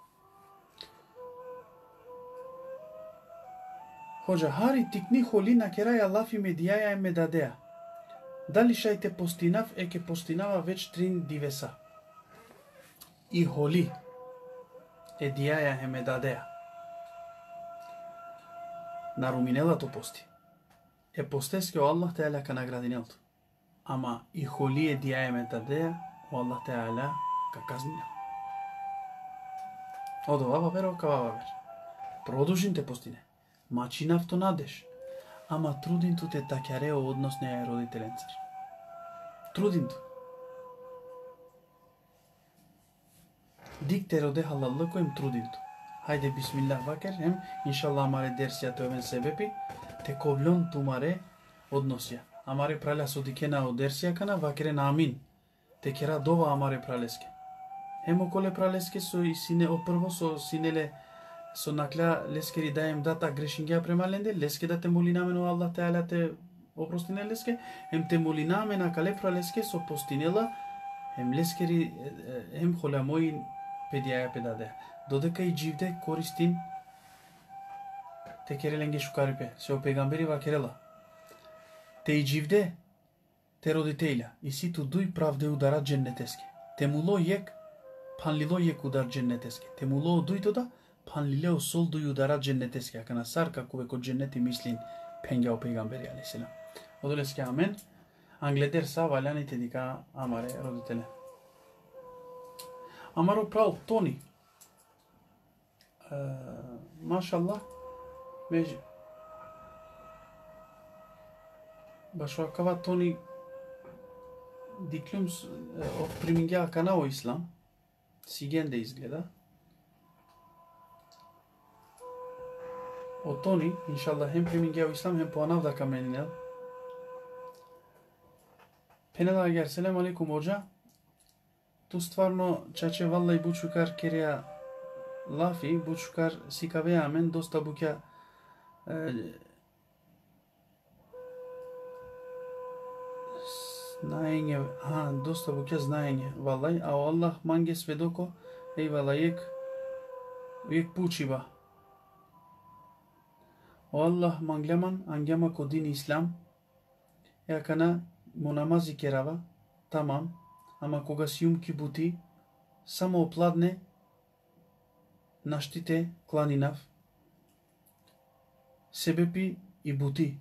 Hođa, hari tikni holi na keraja lafi medijaja e medadeja. Дали шајте постинав е ке постинава веќе 3 дивеса. И холи е дијаја е медадеа. На руминелато пости. Е постеске о Аллах те аля ка наградинелто. Ама и холи е дијаја медадеа о Аллах те аля ка казнинел. Од овава вер, окавава вер. Продолжин те постине. Мачинав то надеш. Ама трудинту те такјарео односно ја родителенцар. Трудинту. Дик те роде халаллы којм трудинту. Хајде бисмиллах вакер, хем, иншалла амаре дерсија товен себепи, те ковлон тумаре односија. Амаре праля со дикена од дерсија кана, вакерен амин. Те кера дова амаре пралеске. Хем околе пралеске со и сине опрво со синеле со накля лескери даем дата грешингја према ленде, леске да те молинаме но Аллах Теала те опростине леске, хем те молинаме на калефра леске со постинела, хем лескери, хем холямои педијаја педаде. Додека и дживде користин те кереленге шукарипе, се о пегамбери вакерела. Те и дживде, те родителја, и ситу дуј правде удара дженнетеске. Те муло јек, панлило јек удар дженнетеске. Те муло дујто да, Panlileo sol du udara cenneteske akana sarka kuveko cenneti mislin pengao peygamberi aleyhisselam. Odoleske amen. Angleder sa valani tedika amare roditele. Амаро прав Тони. Машаллах. Меж Башвакава Тони Диклюмс примингя канао ислам. Сиген да изгледа. От Тони, иншаллах, хем примингя ислам, хем поанав да каменинел. Пенела агар, селам алейкум оджа. Tu stvarno, čače vallaj bučukar kerja lafi, bučukar sikave amen, dosta bukja знаење, доста букја знаење, валај, а Аллах манге сведоко, валај, ек пучиба. O Allah manglaman angyama ko din İslam. Kana mu namazi kerava, tamam, ama koga siyum ki buti, samo opladne, naštite klaninav, sebepi i buti.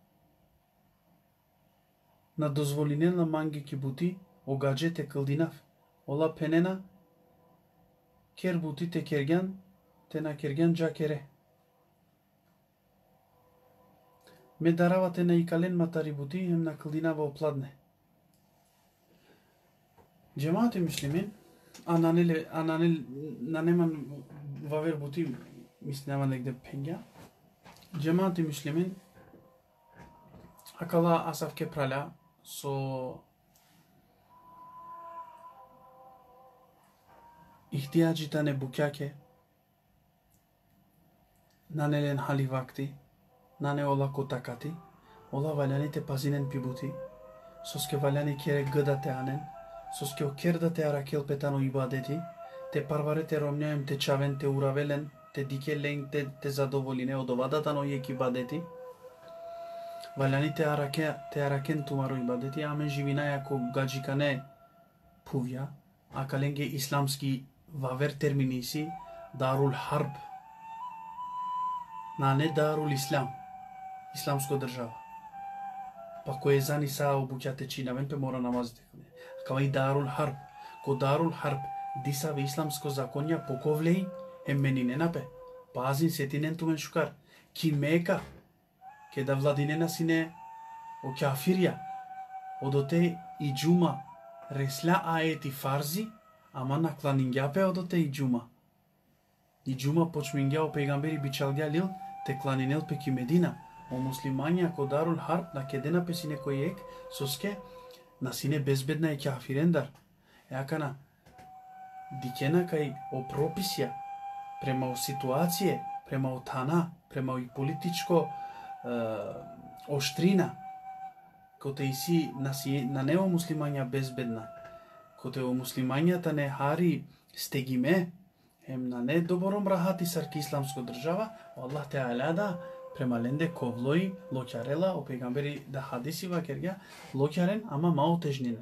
Na dozvolinena mangi ki buti, ogađete kıldinav. Ola penena, ker buti te kergan, te na kergan ja kere. Me daravate na ikalen matari buti, hem na kıldinava opladne. Cemaat-i Müslümin, naneman vaver buti, misnaman legde penga. Cemaat-i Müslümin, akala asaf keprala, so ihtiyacı tane bukake, nanelen hali vakti, nane ola kotakati, ola valjani te pazinen pibuti, soske valjani kere gădate anen, soske o kerda te arakel petano ibadeti, te parvarete romnjaem te čaven, te uravelen, te dikelen, te zadovoline, o dovada tano yek ibadeti, valjani te araken tumaro ibadeti, amen živinaya ko gajikane puvja, akalenge islamski vaver terminisi, darul harb, nane darul islam, islamsko država. Pa ko je zani sa obućate činaven, pe mora namaziti. Kao i darul harb. Ko darul harb disa ve islamsko zakonja pokovlej, emmeni nenape. Pazin setinen tumen şukar. Ki meka, ke da vladinena sine o kafirja. Odote i džuma resla aeti farzi, ama naklaningjape odote i džuma. I džuma počmingja o peygamberi biçalgja lil te klaninel pe ki Medina. O muslimanja ko darul harb na kedena pe sine kojek, soske na sine bezbedna je kafirendar. Jakana dikena kaj o propisja prema o situacije, prema o tana, prema o političko oštrina, ko te isi na neo muslimanja bezbedna, ko te o muslimanja ta ne hari stegime, hem na ne doborom rahati sarki islamsko država, o Allah te alada prema lende kovloji lokjarela, o peygamberi da hadisi vakerga lokjaren ama mao težninen.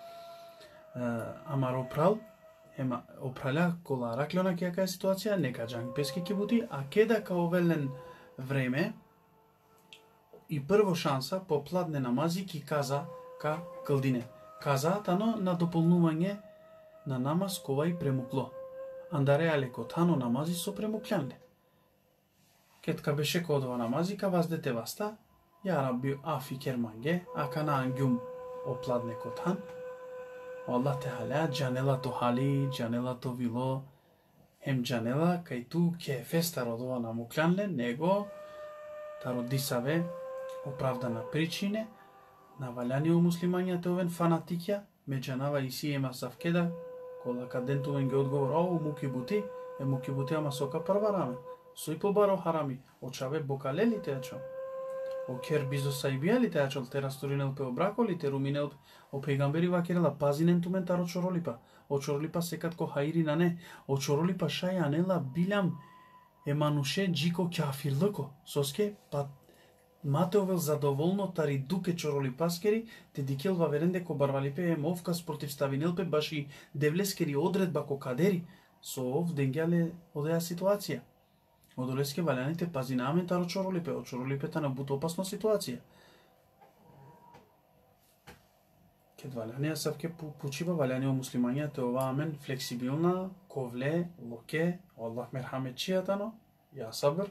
Amar opral, hem oprala kola raklona kjaka je situacija, neka džang peske ki buti, a keda kao velen vreme i prvo šansa popladne namazi ki kaza ka kıldine. Kaza tano na dopolnuvanje na namaz kovaj premuklo. Andare ale kotano namazi so premukljande. Ket ka beše kodova namazi ka vazdete vasta, ja Rabbi afi kermange, akana angum opladne kotan. Allah Teala canela to hali, canela to vilo, hem canela kaj tu kefes tarodova namuklanle, nego tarodisave opravdana pričine, na valjani u muslimanja te oven fanatikja, me canava isi ema savkeda, kola kad den tu enge odgovor, o muki buti ama soka parvarame. Sui pobaro harami, očave bokaleli te aço. O ker bizo saibijali te açol, te rasturinel pe obrakoli, te ruminel o peygamberi vakerela, pazinen tumen taro čorolipa. O čorolipa sekat ko hairi nane, o čorolipa šaja anela bilam emanushe džiko kafirloko. Soske, pa mate ovel zadovolno tari duke čorolipaskeri, te dikel vaverende ko barvalipe emovkas protiv stavinelpe baši devleskeri odredba ko kaderi. So ov dengjale odeja situacija. Odoleske valjani te paziname taro čorolipe, o čorolipe ta ne bud opasno situacija. валяния савке пучиба валяния муслимания те ова амен флексибилна, ковле, локе, Аллах мерхамет чијатано, ја сабр.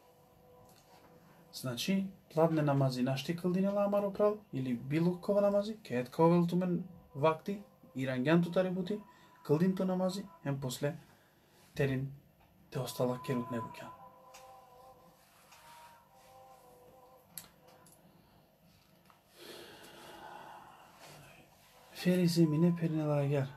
Значи, пладне намази нашти кылдинела амаро прав, или било кова намази, кеет ковел тумен вакти, ирангјан тутари бути, кылдин намази, ем после терин те остала керут негукјан. Ferize mine perinalar.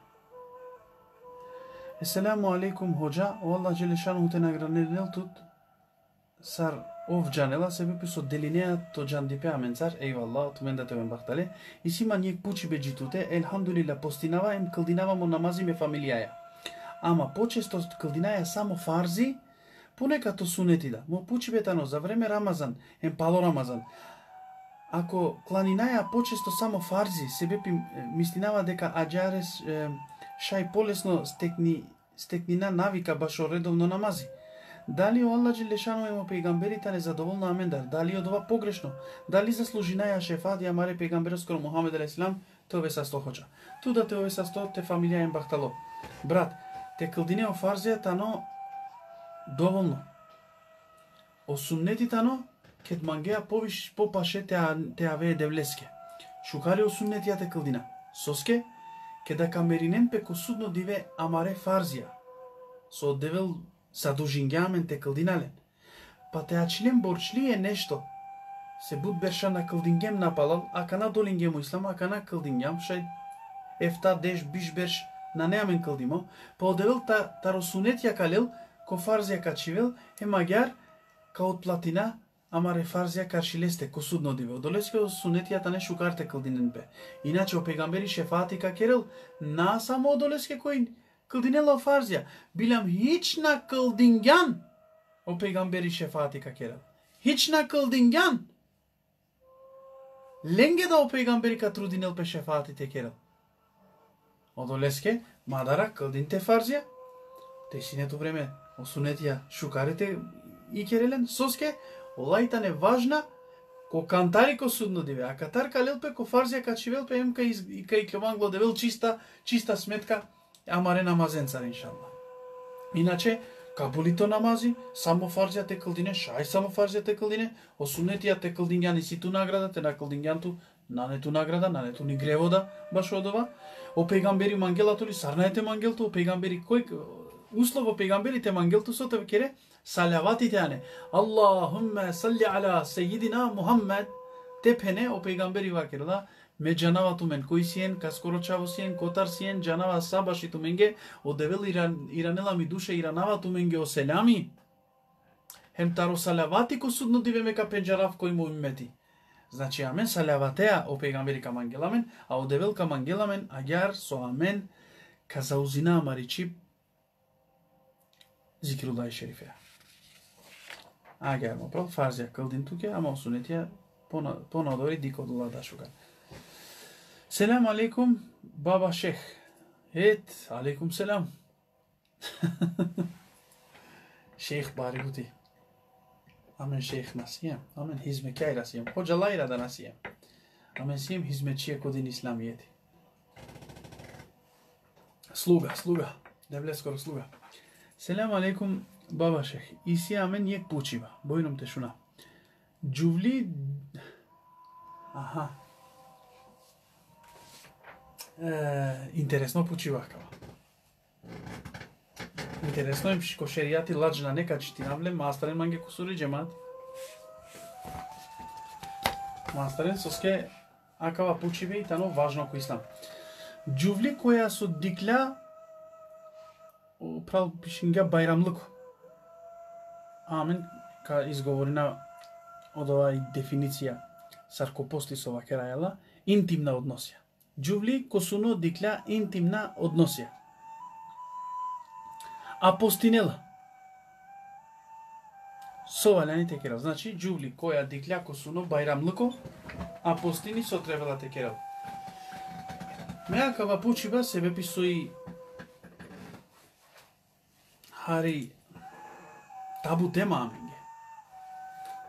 Esselamu alaikum hoca. O Allah Celle Şanuhu te nagranel tut. Sar of canela sebebi so delinea to can dipe amencar. Eyvallah. Tumenda temen baktale. Isiman yek puči beđitute. Elhamdulillah postinava em kıldinavamo namazi me familijaja. Ama počesto kıldinaja samo farzi. Ponekad to sunetida. Mo puči betano za vreme Ramazan. Em palo Ramazan. Ако кланинаја почесто само фарзи, себепи мислинава дека аџарес шај полесно стекнина навика башо редовно намази. Дали Аллах Джелешану емо пегамберите незадоволно амендар? Дали од ова погрешно? Дали заслужинаја шефат ја маре пегамберот скоро Мухамед алейхиссалам? Тоа ве састо хоча. Туда те ове састо те фамилија ем бахтало. Брат, те кылдинео фарзија тано доволно. Осуннети тано Кет мангеа повиш попаше те авее девлеске. Шукари осуннетија те кылдина. Соске, кеда камеринен пеко судно диве амаре фарзија. Со девел задужингјамен те кылдинален. Па те ачилен борчли е нешто. Се буд берша на кылдингем напалал, акана долингему ислам, акана кылдингјам, шај ефта деш биш берш на неамен кылдимо, па одевел таросунетја калел, ко фарзија качивел, е магјар, ка од платина, Амаре фарзија каршилесте ко судно диве. Одолеске сунетијата не шукарте кылдинен бе. Иначе о пегамбери шефати ка керел, на само одолеске кој кылдинела фарзија. Билам хична кылдингјан о пегамбери шефати ка керел. Хична кылдингјан. Ленге да о пегамбери ка трудинел пе шефати те керел. Одолеске, мадара кылдинте фарзија. Те синето време о сунетија шукарите и керелен. Соске, Олајта не важна, ко кантари ко судно диве, а катар калелпе ко фарзија качивел пе емка и кај клевангло девел чиста сметка, амаре намазенцар иншалла. Иначе, кабулито намази, само фарзија те кылдине, шај само фарзија те кылдине, осунетија те кылдингјани си ту награда, те на кылдингјанту, на нету награда, на нету ни гревода, баш од ова. О пегамбери мангелату ли, сарнаете мангелту, о пегамбери кој, услово пегамберите мангелту со те кере, Salavati tane. Allahümme salli ala seyyidina Muhammed. Tepene o peygamberi vakirla. Me canava tumen koisiyen, kaskoro çavosiyen, kotarsiyen, canava sabaşı tumenge. O devel iranela mi duše iranava tumenge o selami. Hem taro salavati ko sudno diveme ka penjarav koji mu ümmeti. Znači amen salavatea o peygamberi ka mangelamen, a o devel ka mangelamen agar so amen ka zauzina mariçip zikrullah-i şerifeya. Agar mo prav farzia kıldin tuke ama sunetija ponadori dikodula da šuga. Selam alaikum baba šeh. Et alaikum selam. Şeyh bari buti. Amen şeyh nasiyem. Amen hizmekâr nasiyem. Hocalayla da nasiyem. Amen siyem hizmetçiye kodin İslamiyeti. Sluga. Devlet skoro sluga. Selam alaikum baba šeh. Isi amen yek pučiva. Bojnom te šuna. Джувли... Аха. Интересно почивахкава. Интересно им ко шеријати лаџна нека читинавле мастерен манге кусури джемат. Мастерен соске акава почиве и тано важно ко ислам. Джувли која со дикля прав пишинга байрамлык. Амен ка изговорина од оваа дефиниција саркопости со вакерајала интимна односија. Джувли косуно дикля интимна односија. А постинела со валяни текерал. Значи джувли која дикля косуно байрамлыко, а постини со требала текерал. Меакава почиба себе писои хари табу тема аминге.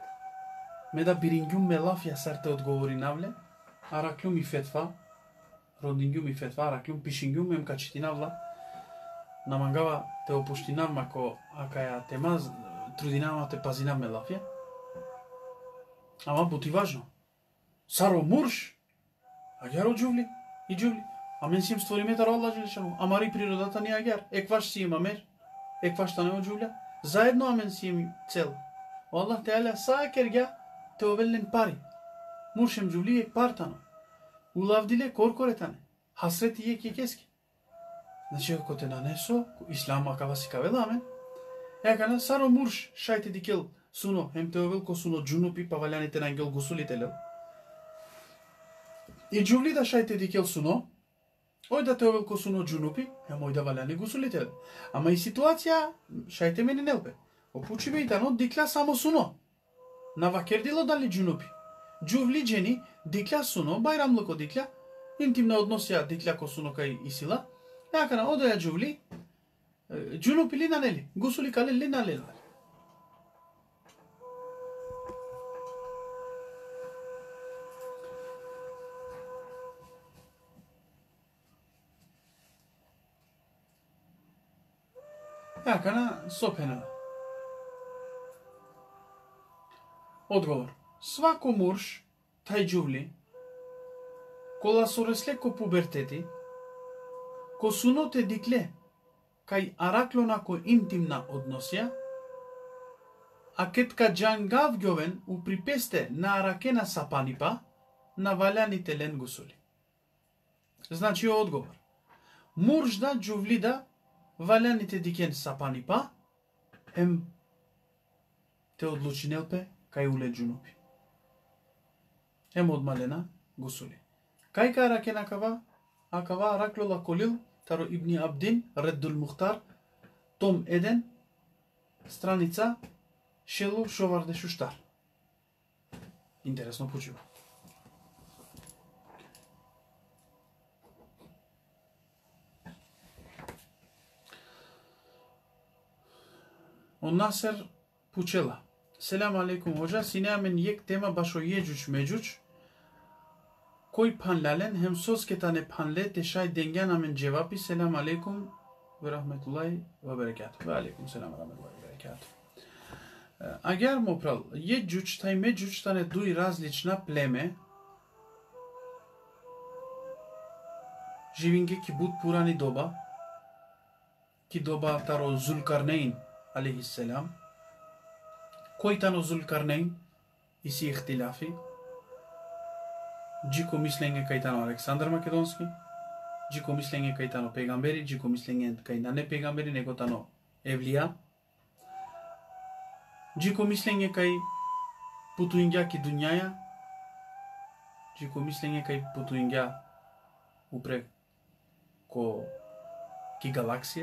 Меда бирингјум ме лаф ја сарте одговори навле, араклюм и фетва, rodingium i fetva raklium pishingium em kachitinavla namangava te opuștinam ako akaja tema trudinama te pazinam melafia. Ama bu ti važno. Saro murš, агяро джувли и джувли. Амен си им створиме таро Аллах Желешану. Амари природата ни агяр. Екваш си им амер. Екваш танео джувля. Заедно амен си им цел. Аллах Теala са кергя те овелен пари. Муршем джувли ек партано. Улавдиле коркоретане. Hasreti ек екески. Значи ако те нанесо, ислам акава си кавела амен. Екана саро мурш шайте дикел суно. Хем те овел ко суно джунупи паваляните на ангел гусулителел. И джувли да шайте дикел суно, ой да те овел ко суно джунупи, мой да валяни гусулител. Ама и ситуација, шайте мене нелпе. Опучи бе и тано дикля само суно. На вакердило дали джунупи. Джувли джени, дикля суно, байрамлоко дикля, интимна односија дикля ко суно кај Исила, якана одеја джувли, джунупи ли нанели, гусули кале ли налели. Jakana sophenela. Odgovor. Svako murš, taj džuvli, kola soresle ko puberteti, ko sunote dikle, kaj araklona ko intimna odnosja, a ketka džangav gjoven u pripeste na arakena sapanipa, na valjanite len gusuli. Znači odgovor. Murš da džuvli da валяните дикен сапани па, ем те одлучинелпе кај уле джунупи. Ем одмалена гусули. Кај ка раке накава, акава раклола колил, таро Ибни Абдин, Реддул Мухтар, том 1, страница шелу шоварде шуштар. Интересно почува. Насер Пучела. Селам алейкум hoca. Sineamen yek tema başo Yecüc Mecüc. Koy panlalen hem söz ketane panle teşay dengen amen cevapi. Selam aleykum ve rahmetullahi ve berekatuhu. Ve aleykum selam ve rahmetullahi ve berekatuhu. Agar mopral Yecüc taj Mecüc tane duj različna pleme živinge ki bud purani doba ki doba taro Zulkarnein aleyhisselam. Којтано Зулкарнейн и си ихтилафи. Джико мислене кајтано Александар Македонски, джико мислене кајтано пегамбери, джико мислене кајна не пегамбери, него тано евлија. Джико мислене кај путуинѓа ки дуњаја, джико мислене кај путуинѓа упре ко ки галаксија.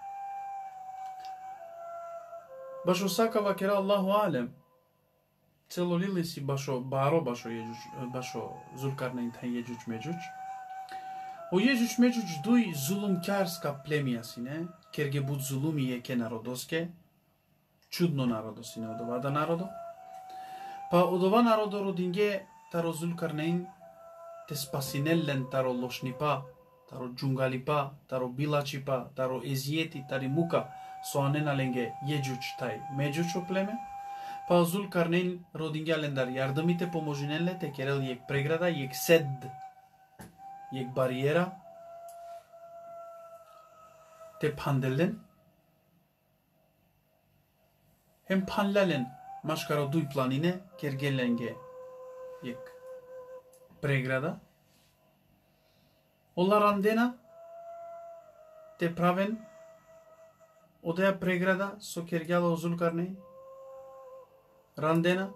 Башо сакава кера Аллаху алем. Цело лили си башо баро башо Јеџуџ, башо Зулкарнейн тај Јеџуџ Меџуџ. О Јеџуџ Меџуџ дуј зулумкарска племија сине, керге буд зулуми еке народоске, чудно народо сине од овада народо. Па од ова народо родинге таро Зулкарнейн те спасинеллен таро лошнипа, таро джунгалипа, таро билачипа, таро езиети, тари мука, со аненаленге Јеџуџ тај Меџуџ племе, па Зулкарнейн родинге алендар јардамите поможинеле те керел јек преграда, јек сед, јек бариера, те панделен, hem panlalen машкаро дуј планине, кергеленге јек преграда, ола рандена те правен одеја преграда со кергјала Зулкарнейн. Рандена,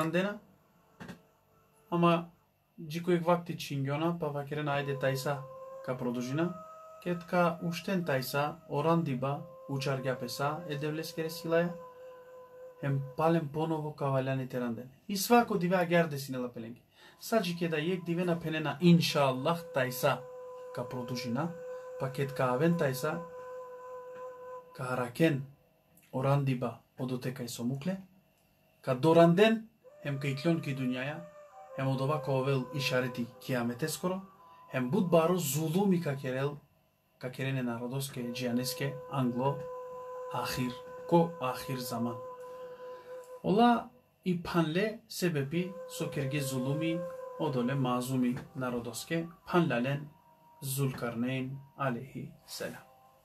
ама джикојек вакти чингјона, па вакерена ајде тајса ка продолжина, кетка уштен тајса, орандиба, учаргјапеса, едевлескере силаја, хем палем поново ка валјаните рандене. И свако дивеа герде синела пеленги. Саджи ке да јек дивена пенена, инша Аллах тајса ка продолжина, па кетка авен тајса, ка харакен орандиба одотека и сомукле, ка доранден, хем кај клон ки дуњаја, хем од ова ка овел ишарети кијамете скоро, hem bud baro zulumi ka kerene narodoske, džianeske, anglo, ahir zaman. Ola i panle sebebi sokerge zulumi odole mazumi narodoske panlalen Zulkarneyn aleyhisselam.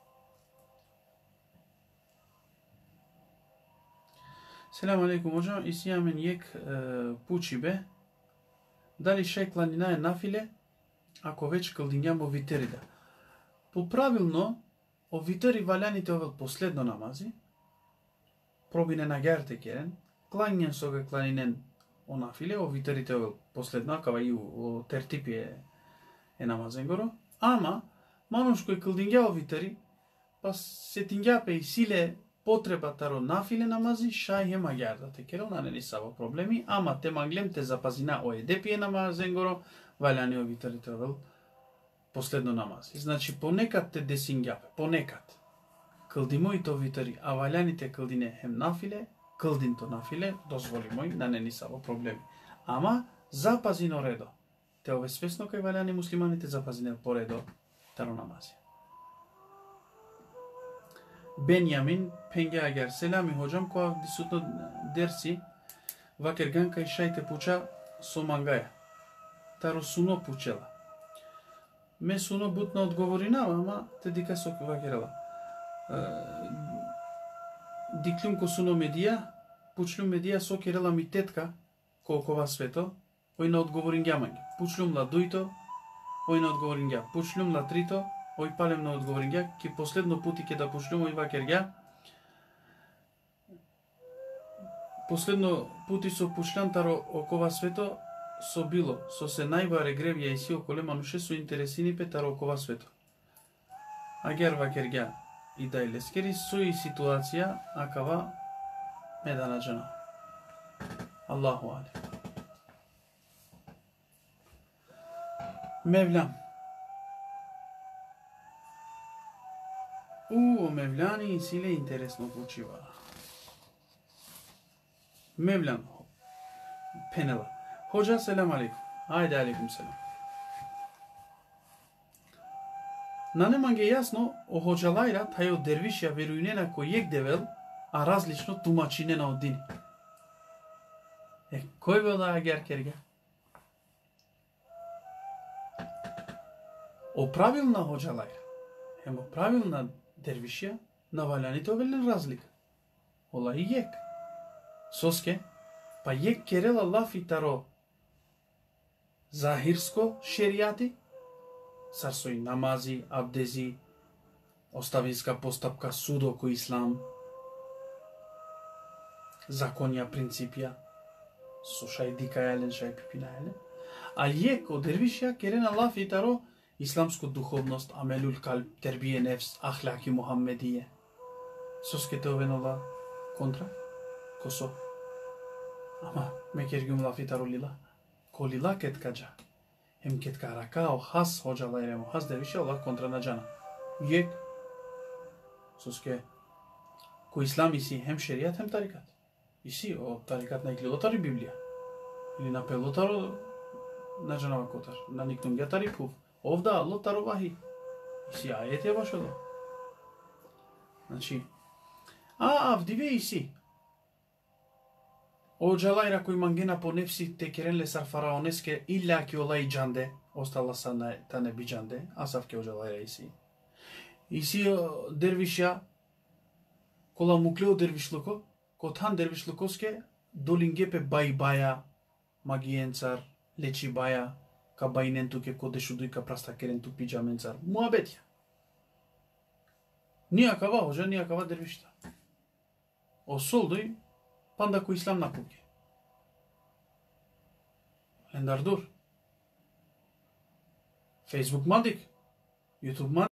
Selam aleyküm hocam. İsyamen yek pučibe. Da li šeklanina je nafile ako već kldinjam o viterida? По правилно, о витери валяните овел последно намази, пробине на герте керен, кланjen со га кланинен о нафиле, о витерите овел последно, акава и о тертипи е намазен горо, ама, мануш кој кълдингја о витери, па се тингјапе и силе потреба таро нафиле намази, шај е магјарда те керел, на не са во проблеми, ама те маглем те запазина о едепи е намазен горо, валяни о витерите овел последно намази. Значи, понекад те десингјапе, понекад. Кълдимојто витери, а валяните кълдине хем нафиле, кълдинто нафиле, дозволи мој, на не са во проблеми. Ама, запазино редо. Те ове свесно кај валяни муслиманите запазине по редо, таро намази. Benjamin Pengager, selami hocam, ko disutno dersi, vakergan kaj šajte puča somangaja. Таро суно пучела. Ме суно бутно одговоринава, ама те дика со вакерела. Диклюм ко суно медија, пучлюм медија со керела ми тетка, колкова свето, ој на одговорин гјамање. Пучлюм ла дујто, ој на одговорин гја. Пучлюм ла трито, ој палем на одговорин гја, ки последно пути ке да пучлюм ој вакер гја. Последно пути со пучлјан таро окова свето, со било, со се најбаре гребја и си околе мануше со интересини петаро окова свето. Агер вакер гја и да илескери со и ситуација, акава медана джана. Аллаху але. Мевлан. Мевляни силе интересно почива. Мевлан. Пенела. Hoca selam aleyküm. Haydi aleyküm selam. На не манге јасно, о ходжалајра тај од дервишја верујнена кој јек девел, а различно тумачинена од дини. Кој бе да агер керге? О правилна ходжалајра, о правилна дервишја, на валяните овелен разлика. Ола и јек. Соске, па јек керела лафи таро захирско шеријати, сарсој намази, абдези, оставинска постапка, судо кој ислам, законја, принципија, со шај дикајален, шај пипинајален, а јек од дервишја керена лафи таро исламско духовност, амелул калб, тербие нефс, ахлаки мухаммедие. Соскете овенола контра, косо. Ама, ме кергюм лафи таро лила. Колила кеткаджа. Hem ketkaraka o has hocalarım o has devişe Allah kontra nacana. Yek. Soske ko İslam isi hem şeriat hem tarikat. İsi o tarikat na ikliotari Biblija. Ili na pelotaro nacana vakotar. Na niknum gatari puf. Ovda Allah taro vahi. İsi ayet je baš odo. Znači, avdive isi. Hocalayra koј мангена по нефси те керенле сар фараонеске илля ки олај джанде, остала са на тане биджанде, асав ке hocalayra иси. Иси дервишја, кола муклео дервишлуко, котан дервишлукоске, долингепе бајбаја, магиенцар, лечи баја, ка бајненту ке кодешудуј ка праста керенту пиджаменцар, муабетја. Нијакава hoca, нијакава дервишта. Осолдуј, panda cu islam na puke. Endardur. Facebook madik. YouTube madik.